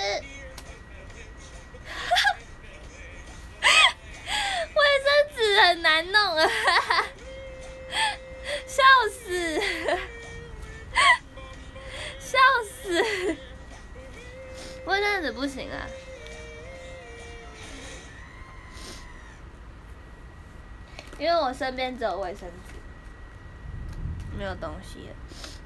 卫生纸很难弄啊！笑死！笑死！卫生纸不行啊。因为我身边只有卫生纸，没有东西了。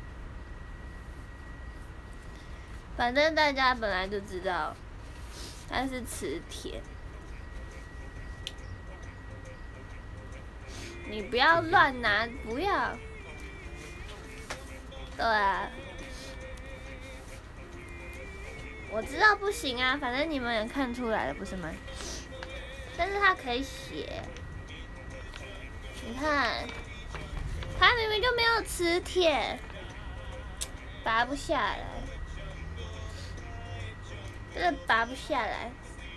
反正大家本来就知道，它是磁铁。你不要乱拿，不要。对啊，我知道不行啊，反正你们也看出来了，不是吗？但是它可以写。你看，它明明就没有磁铁，拔不下来，真的拔不下来。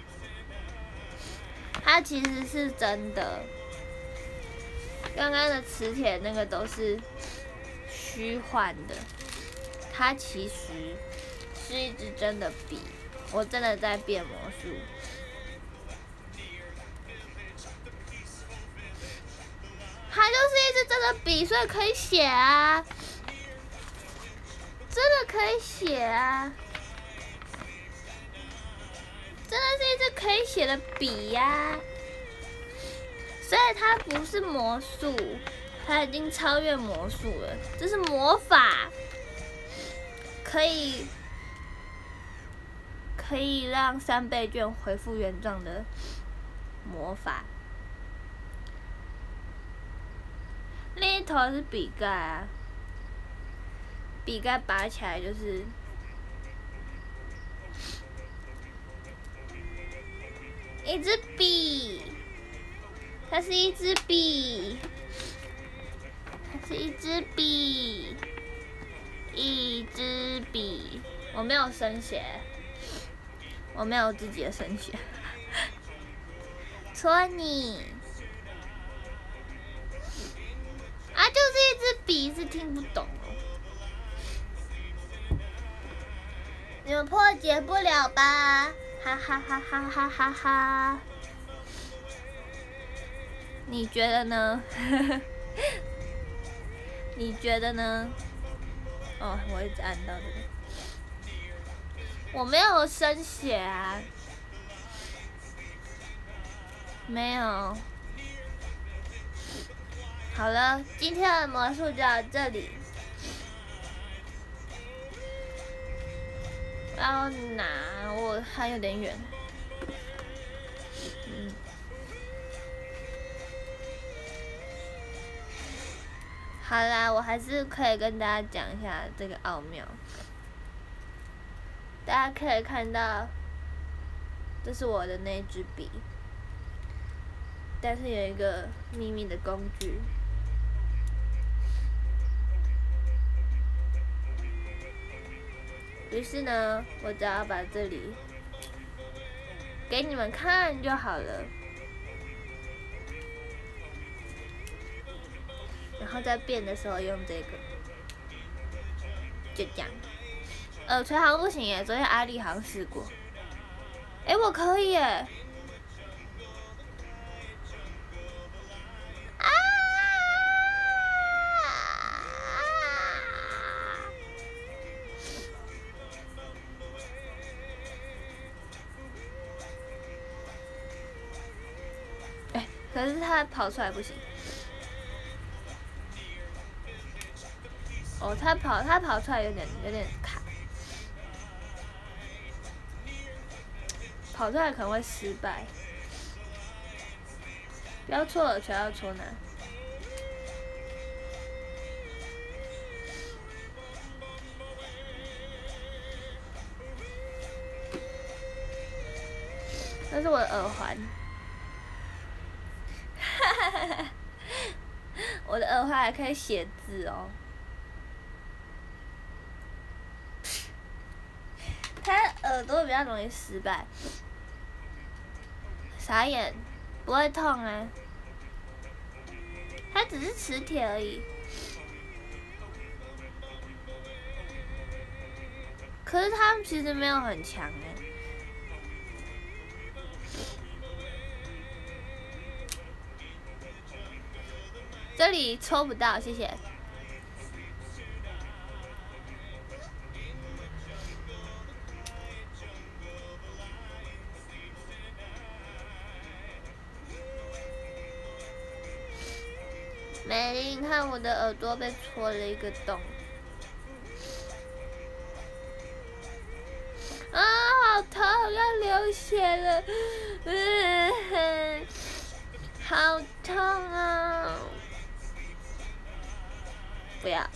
它其实是真的，刚刚的磁铁那个都是虚幻的，它其实是一支真的笔，我真的在变魔术。它就是一支真的笔，所以可以写啊，真的可以写啊，真的是一支可以写的笔呀。所以它不是魔术，它已经超越魔术了，这是魔法，可以让3倍券恢复原状的魔法。另一头是笔盖啊，笔盖拔起来就是一支笔，它是一支笔，它是一支笔，一支笔。我没有生写，我没有自己的生写。戳你啊，就是一支笔，是听不懂哦。你们破解不了吧？哈哈哈哈哈哈哈！你觉得呢？你觉得呢？哦，我一直按到这个，我没有生写啊，没有。好了，今天的魔术就到这里。要拿，我还有点远。好啦，我还是可以跟大家讲一下这个奥妙。大家可以看到，这是我的那支笔，但是有一个秘密的工具。于是呢，我只要把这里给你们看就好了，然后在变的时候用这个，就这样。锤好像不行耶，昨天阿丽好像试过。我可以耶， 可是他跑出来不行。哦，他跑出来有点卡，跑出来可能会失败。不要错了，全要戳哪？那是我的耳环，我的耳环还可以写字哦。他耳朵比较容易失败，傻眼，不会痛啊。它只是磁铁而已，可是它其实没有很强哎。这里抽不到，谢谢。美玲，看我的耳朵被戳了一个洞。啊，好痛，要流血了，好痛啊！不要。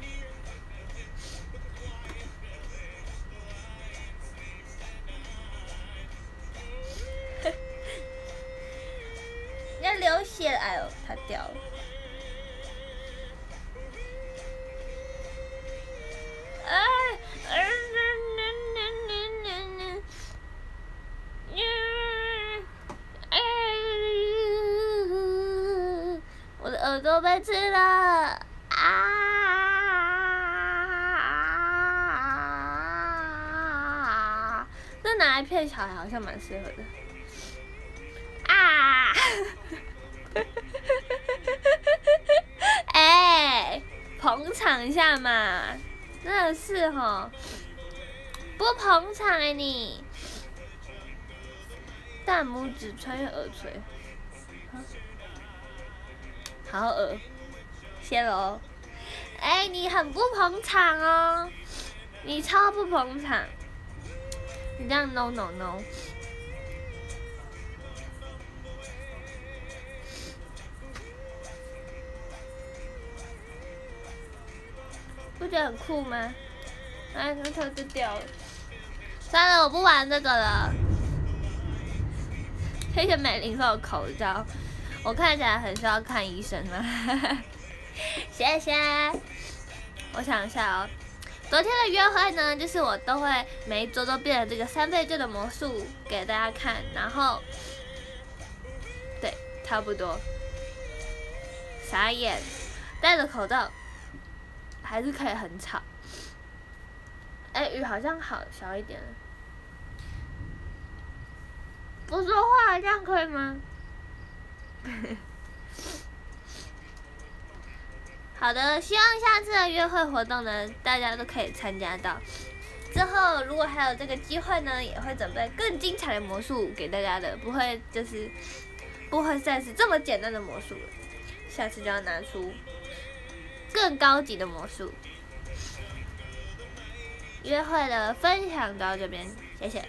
要流血了，哎呦，它掉了。我的耳朵被吃了啊！这拿来骗小孩好像蛮适合的啊！哎，捧场一下嘛！真的是吼，不捧场哎你！大拇指穿越耳垂，好恶，谢喽。哎，你很不捧场哦，你超不捧场，你这样 no no no。不觉得很酷吗？哎，那头就掉了。算了，我不玩这个了。谢谢美玲送我口罩，我看起来很需要看医生吗？谢谢。我想一下哦，昨天的约会呢，就是我都会每一周都变了这个3倍券的魔术给大家看，然后，对，差不多。傻眼，戴着口罩。还是可以很吵，哎，雨好像好小一点了。不说话这样可以吗？好的，希望下次的约会活动呢，大家都可以参加到。之后如果还有这个机会呢，也会准备更精彩的魔术给大家的，不会再是这么简单的魔术了。下次就要拿出更高级的魔术。约会的分享到这边，谢谢。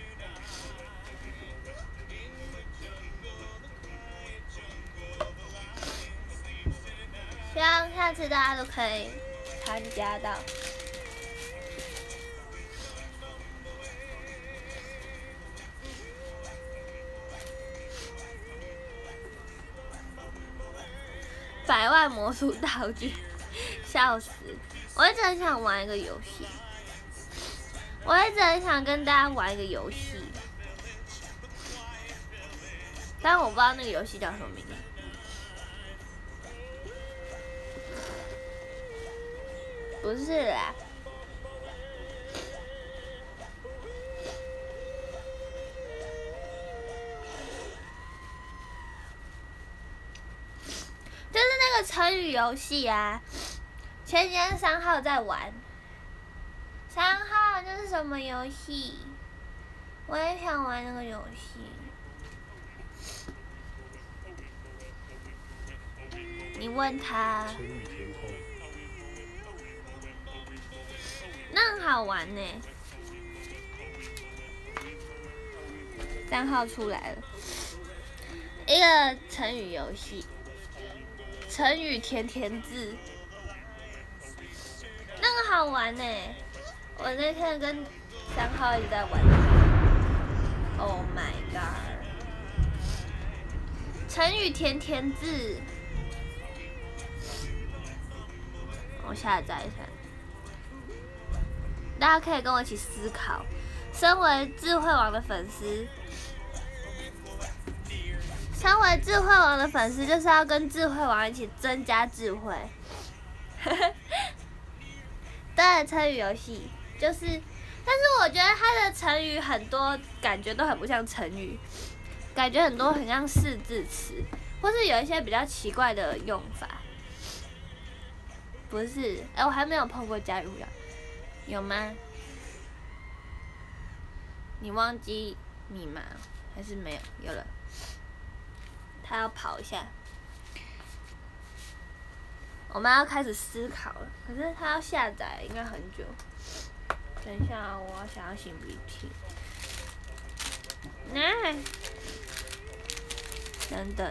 希望下次大家都可以参加到。100万魔术道具，笑死！我一直很想玩一个游戏，我一直很想跟大家玩一个游戏，但我不知道那个游戏叫什么名字。不是啦，就是那个成语游戏啊。前几天3号在玩。3号这是什么游戏？我也想玩那个游戏。 问他。 成语填空。 那很好玩呢。3号出来了，一个成语游戏，成语填字，那个好玩呢。我那天跟3号一直在玩。Oh my god！ 成语填字，我下载一下。大家可以跟我一起思考。身为智慧王的粉丝，就是要跟智慧王一起增加智慧。对，成语游戏就是，但是我觉得它的成语很多感觉都很不像成语，感觉很多很像四字词，或是有一些比较奇怪的用法。不是，我还没有碰过加入呀，有吗？你忘记密码还是没有？有了，他要跑一下，我们要开始思考了。可是他要下载应该很久。等一下，我想要擤鼻涕。等等。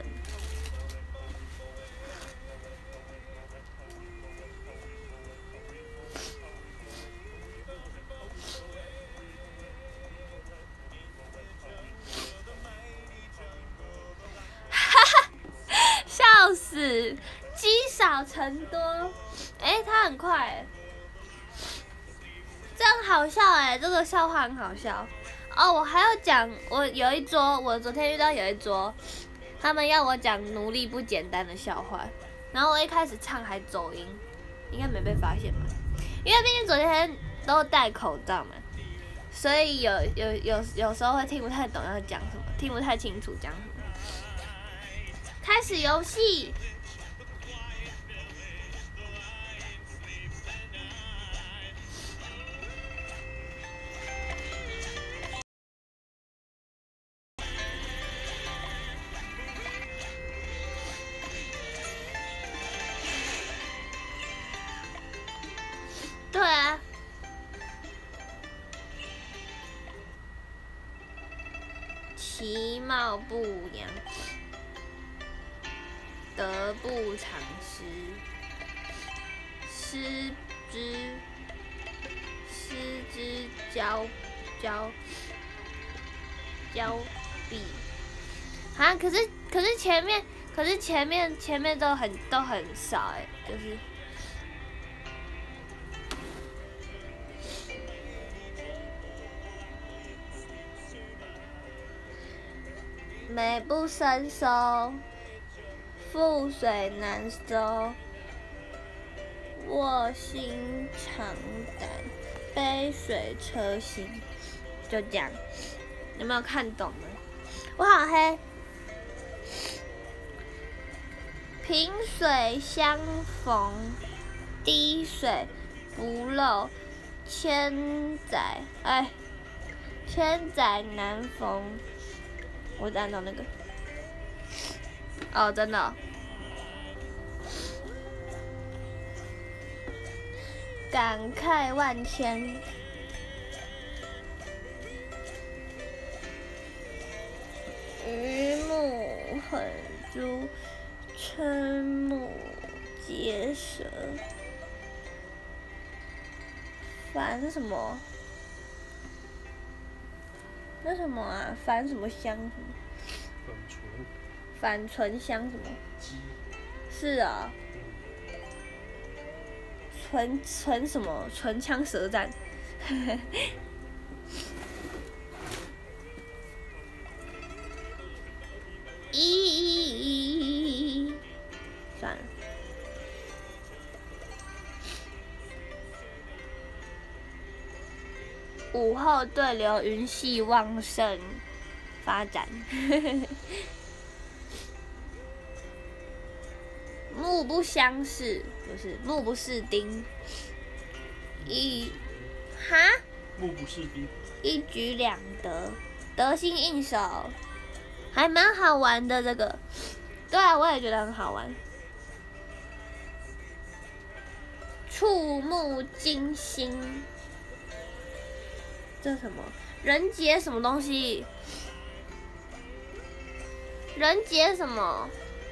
笑死，积少成多。他很快这样好笑这个笑话很好笑。我还要讲，我有一桌，我昨天遇到有一桌，他们要我讲奴隶不简单的笑话，然后我一开始唱还走音，应该没被发现吧？因为毕竟昨天都戴口罩嘛，所以有时候会听不太懂要讲什么，听不太清楚讲什么。开始游戏。对啊。其貌不扬。得不偿失，失之交臂。可是前面都很少就是美不胜收。覆水难收，卧薪尝胆，杯水车薪，就这样，有没有看懂呢？我好黑。萍水相逢，滴水不漏，千载难逢。我按到那个。真的感慨万千，榆木很珠，瞠目结舌。烦什么？那什么啊？烦什么香什么？反唇香什么？是啊。唇什么？唇枪舌战。算了。午后对流，云系旺盛发展。目不相视，不是目不识丁。 目不识丁。 一举两得，得心应手，还蛮好玩的这个。对啊，我也觉得很好玩。 触目惊心。这什么？人杰什么东西？人杰什么？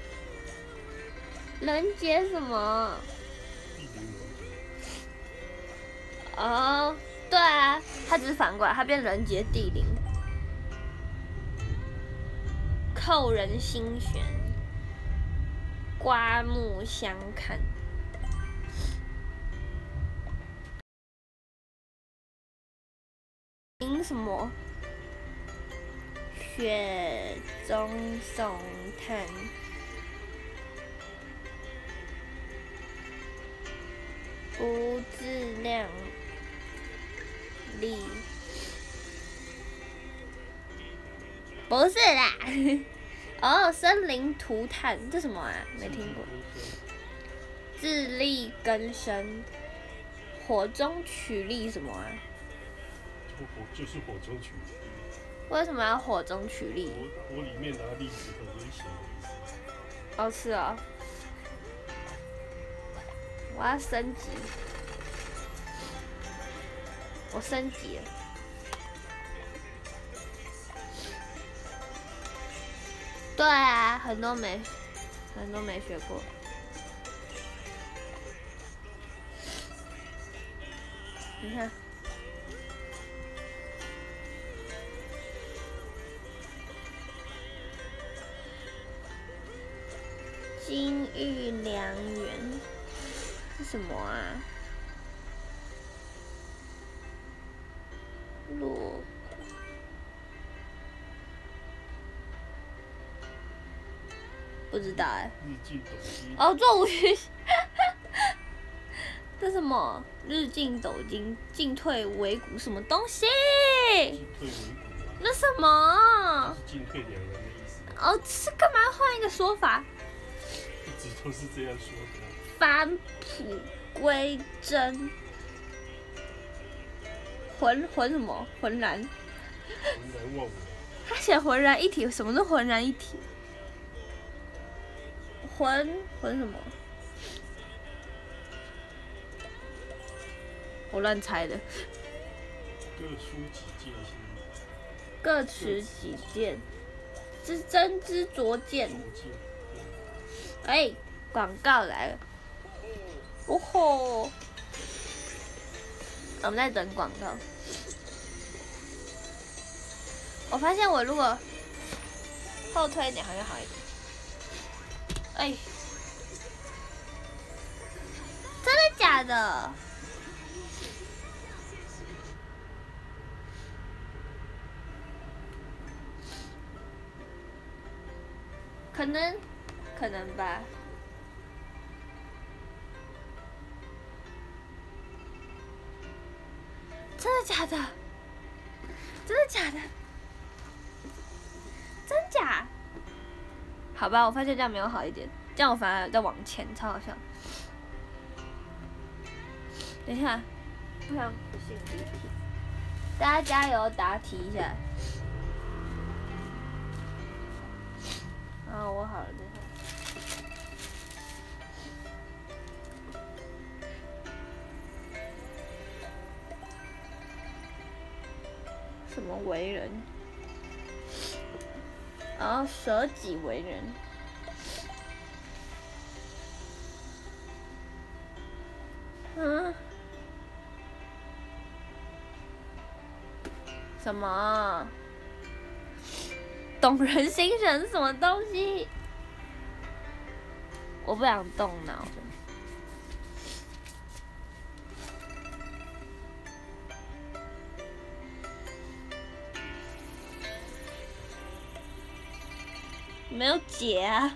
人杰什么？哦，对啊，他只是反过来，他变人杰地灵，扣人心弦，刮目相看。凭什么？雪中送炭。不自量力，不是啦。哦，生灵涂炭，这什么啊？没听过。自力更生，火中取栗什么啊？ 就是火中取栗。 为什么要火中取栗？ 火里面拿栗子很危险的意思。 哦，是哦。我要升级，我升级了。对啊，很多没学过。你看，金玉良缘是什么啊？落不知道哎。 日进斗金。 哦，做无语。这什么？日进斗金，进退维谷，什么东西？ 进退维谷啊。 那什么？ 是进退两难的意思。 哦，是干嘛换一个说法？ 一直都是这样说的。 返璞归真。浑什么？浑然。 浑然忘我。 他写浑然一体，什么是浑然一体？浑什么？我乱猜的。 各抒己见先。 各持己见，真知灼见。哎，广告来了。哦吼！我们在等广告。我发现我如果后推一点好像好一点。哎，真的假的？可能吧。真的假的？真的假的？真假？好吧，我发现这样没有好一点，这样我反而在往前，超好笑。等一下，不想擤鼻涕，大家加油答题一下。啊，我好了，等一下。什么为人？然后舍己为人。嗯？什么？懂人心弦是什么东西？我不想动脑的。没有解啊，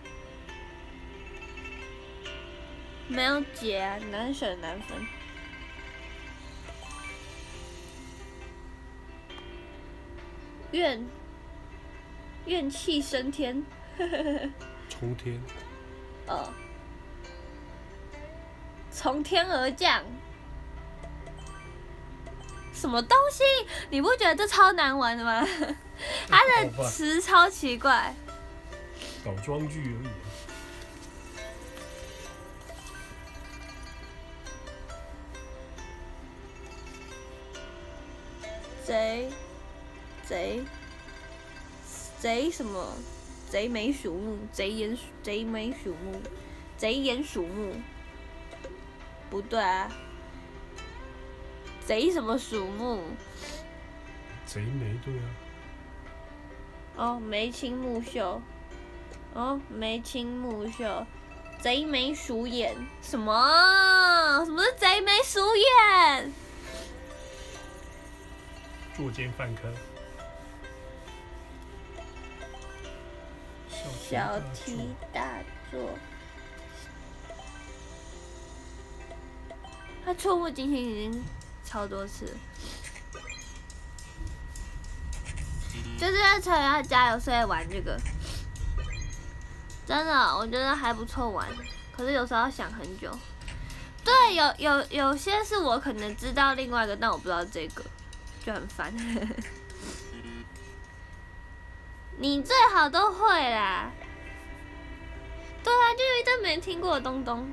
没有解啊，难舍难分。怨气升天。 冲天。 从天而降。什么东西？你不觉得这超难玩的吗？它的词超奇怪。 倒装句而已。 贼什么？贼眉鼠目，贼眉鼠目，贼眼鼠目，不对啊，贼什么鼠目？ 贼眉对啊。 哦，眉清目秀，哦，眉清目秀，贼眉鼠眼，什么？什么是贼眉鼠眼？ 作奸犯科。 小题大做。他触目惊心已经超多次了，就是在趁他家有在玩这个，真的我觉得还不错玩，可是有时候要想很久。对，有些是我可能知道另外一个，但我不知道这个，就很烦。你最好都会啦。对啊，就有一堆没听过的东东。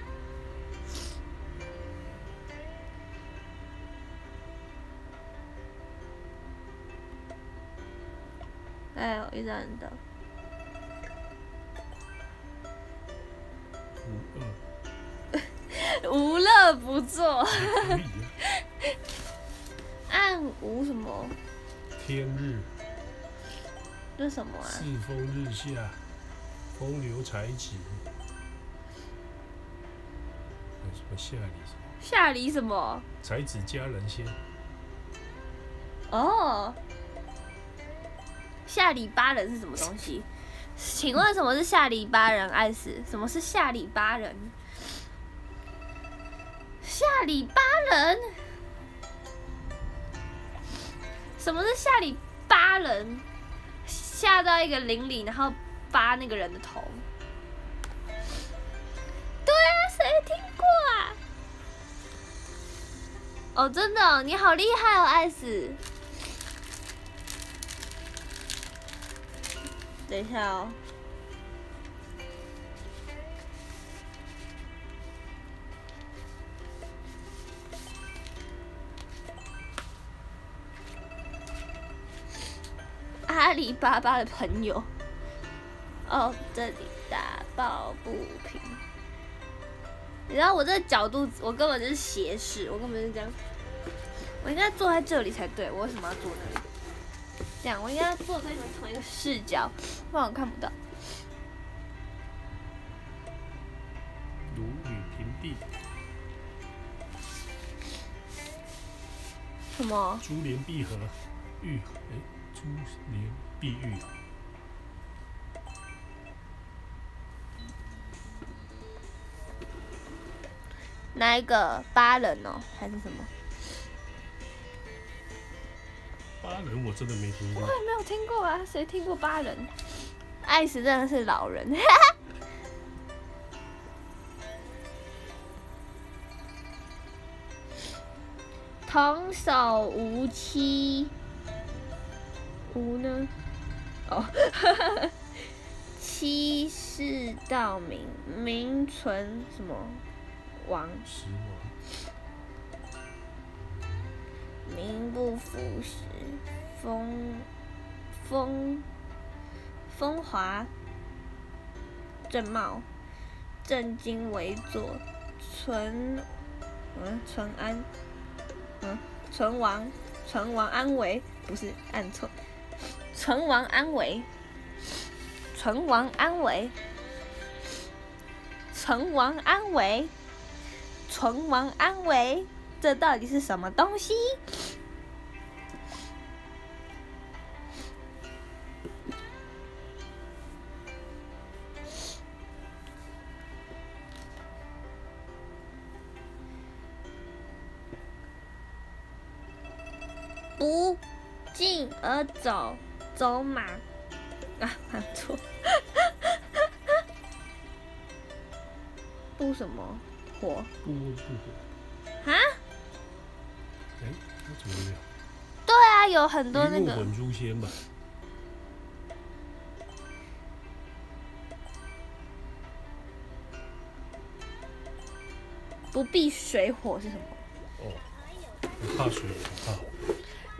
哎呦，一人的。无乐不作。暗无什么？ 天日。 这是什么啊？ 世风日下，风流才子。什么下里什么？ 下里什么？ 才子佳人仙。 哦。下里巴人是什么东西？请问什么是下里巴人？艾斯，什么是下里巴人？下里巴人？什么是下里巴人？下到一个林里，然后扒那个人的头。对啊，谁听过啊？哦，真的哦，你好厉害哦，艾斯。等一下哦。阿里巴巴的朋友。哦，这里打抱不平。你知道我这个角度，我根本就是斜视，我根本是这样。我应该坐在这里才对，我为什么要坐那里？这样，我应该坐在同一个视角，不然我看不到。 如履平地。 什么？ 珠联璧合，玉珠联璧玉。 哪一个巴人哦，还是什么？ 巴人我真的没听过。 我也没有听过啊，谁听过巴人？艾斯真的是老人。童叟无欺。无呢？哦。欺世盗名，名存什么亡？ 实亡。 名不副实，风华正茂，正襟危坐，存亡安危，不是按错，存亡安危，存亡安危，存亡安危，存亡安危，这到底是什么东西？不胫而走，走马啊，按错。不什么火？ 不温不火。 啊？ 那怎么没有？ 对啊，有很多那个。 鱼目混珠仙吧。 不避水火是什么？ 哦，不怕水，不怕火。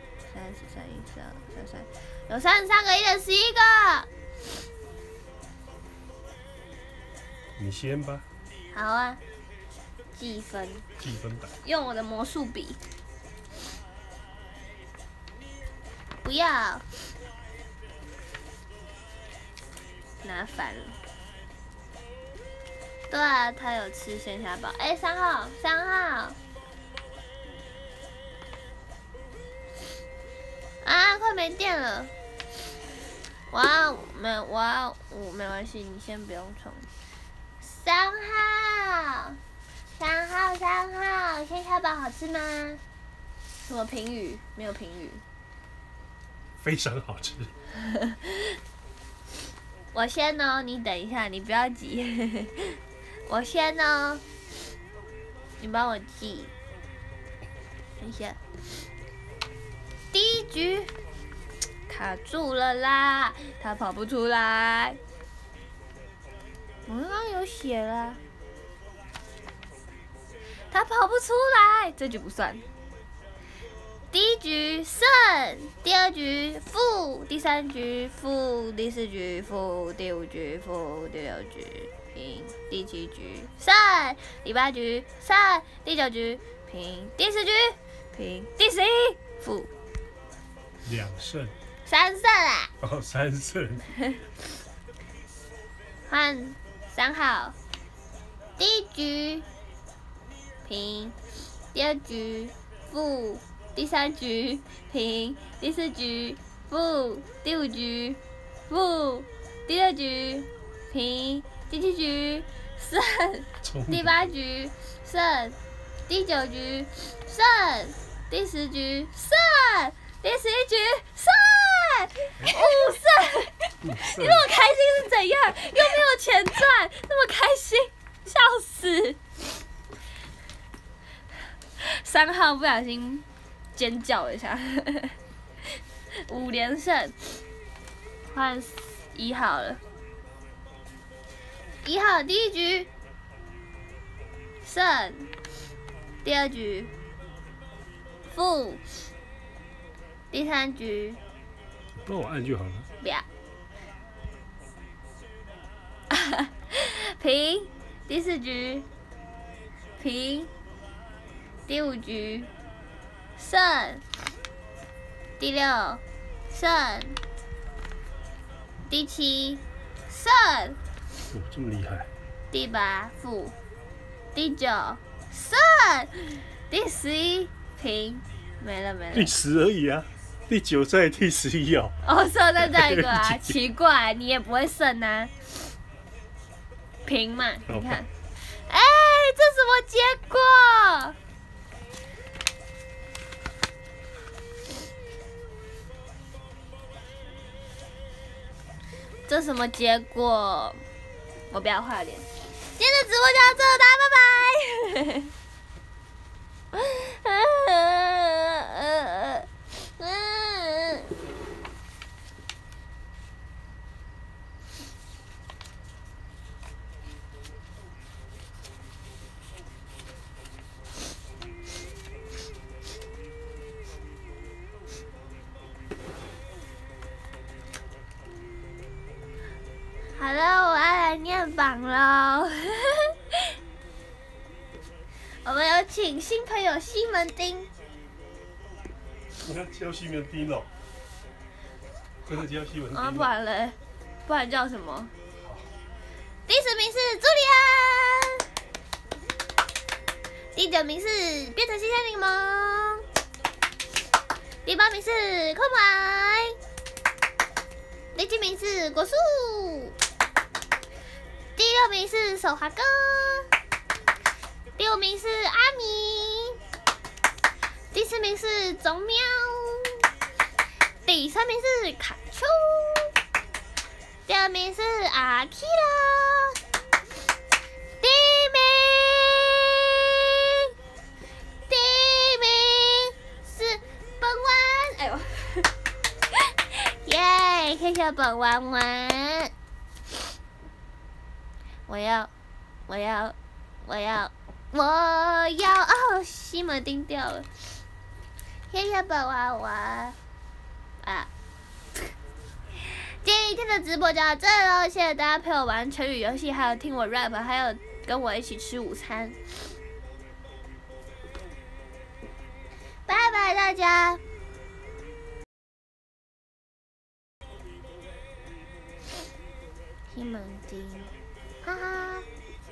有33个111个。 你先吧。 好啊，计分。 计分板。 用我的魔术笔。不要。拿反了。对啊，他有吃鲜虾堡。哎，3号。啊，快没电了！没关系，你先不用充。3号，鲜虾堡好吃吗？什么评语？没有评语。 非常好吃。 我先哦，你等一下，你不要急。我先哦，你帮我记。等一下。第一局卡住了啦，他跑不出来。我刚刚有写了，他跑不出来，这局不算。第一局胜，第二局负，第三局负，第四局负，第五局负，第六局平，第七局胜，第八局胜，第九局平，第10局平，第11负。 2胜。 3胜啊！ 哦，3胜。 换3号，第一局平，第二局负，第三局平，第四局负，第五局负，第六局平，第七局胜，第八局胜，第9局胜，第10局胜，第11局胜，5胜。你那么开心是怎样？又没有钱赚，那么开心，笑死！3号不小心尖叫了一下，5连胜，换1号了。1号第一局胜， 第2局负，第3局帮我按就好了。 不要，平，第4局平，第5局胜，第6胜，第7胜， 哦，这么厉害。 第8负，第9胜，第11平，没了。 第10而已啊，第9在第11哦。 哦，剩在这一个啊，奇怪，你也不会胜啊。平嘛，你看，哎，这什么结果？这什么结果？我不要画脸。今天的直播就到这，大家拜拜。好了，我要来念榜喽。我们有请新朋友西门町。 你看叫西门町哦，真的叫西门町。 啊，不然嘞？不然叫什么？第10名是朱莉安，第9名是变成新鲜柠檬，第8名是空白，第7名是果树，第6名是手滑哥，第5名是阿米，第4名是总喵，第3名是卡丘，第2名是阿 Kira， 第1名是本丸，哎呦，耶，谢谢本丸丸，我要，哦，西门町掉了，谢谢本丸丸，啊。今天的直播就到这喽，谢谢大家陪我玩成语游戏，还有听我 rap， 还有跟我一起吃午餐。拜拜大家！西门町，哈哈，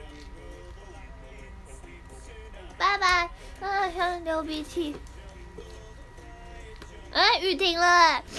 拜拜！啊，想流鼻涕。哎，雨停了哎。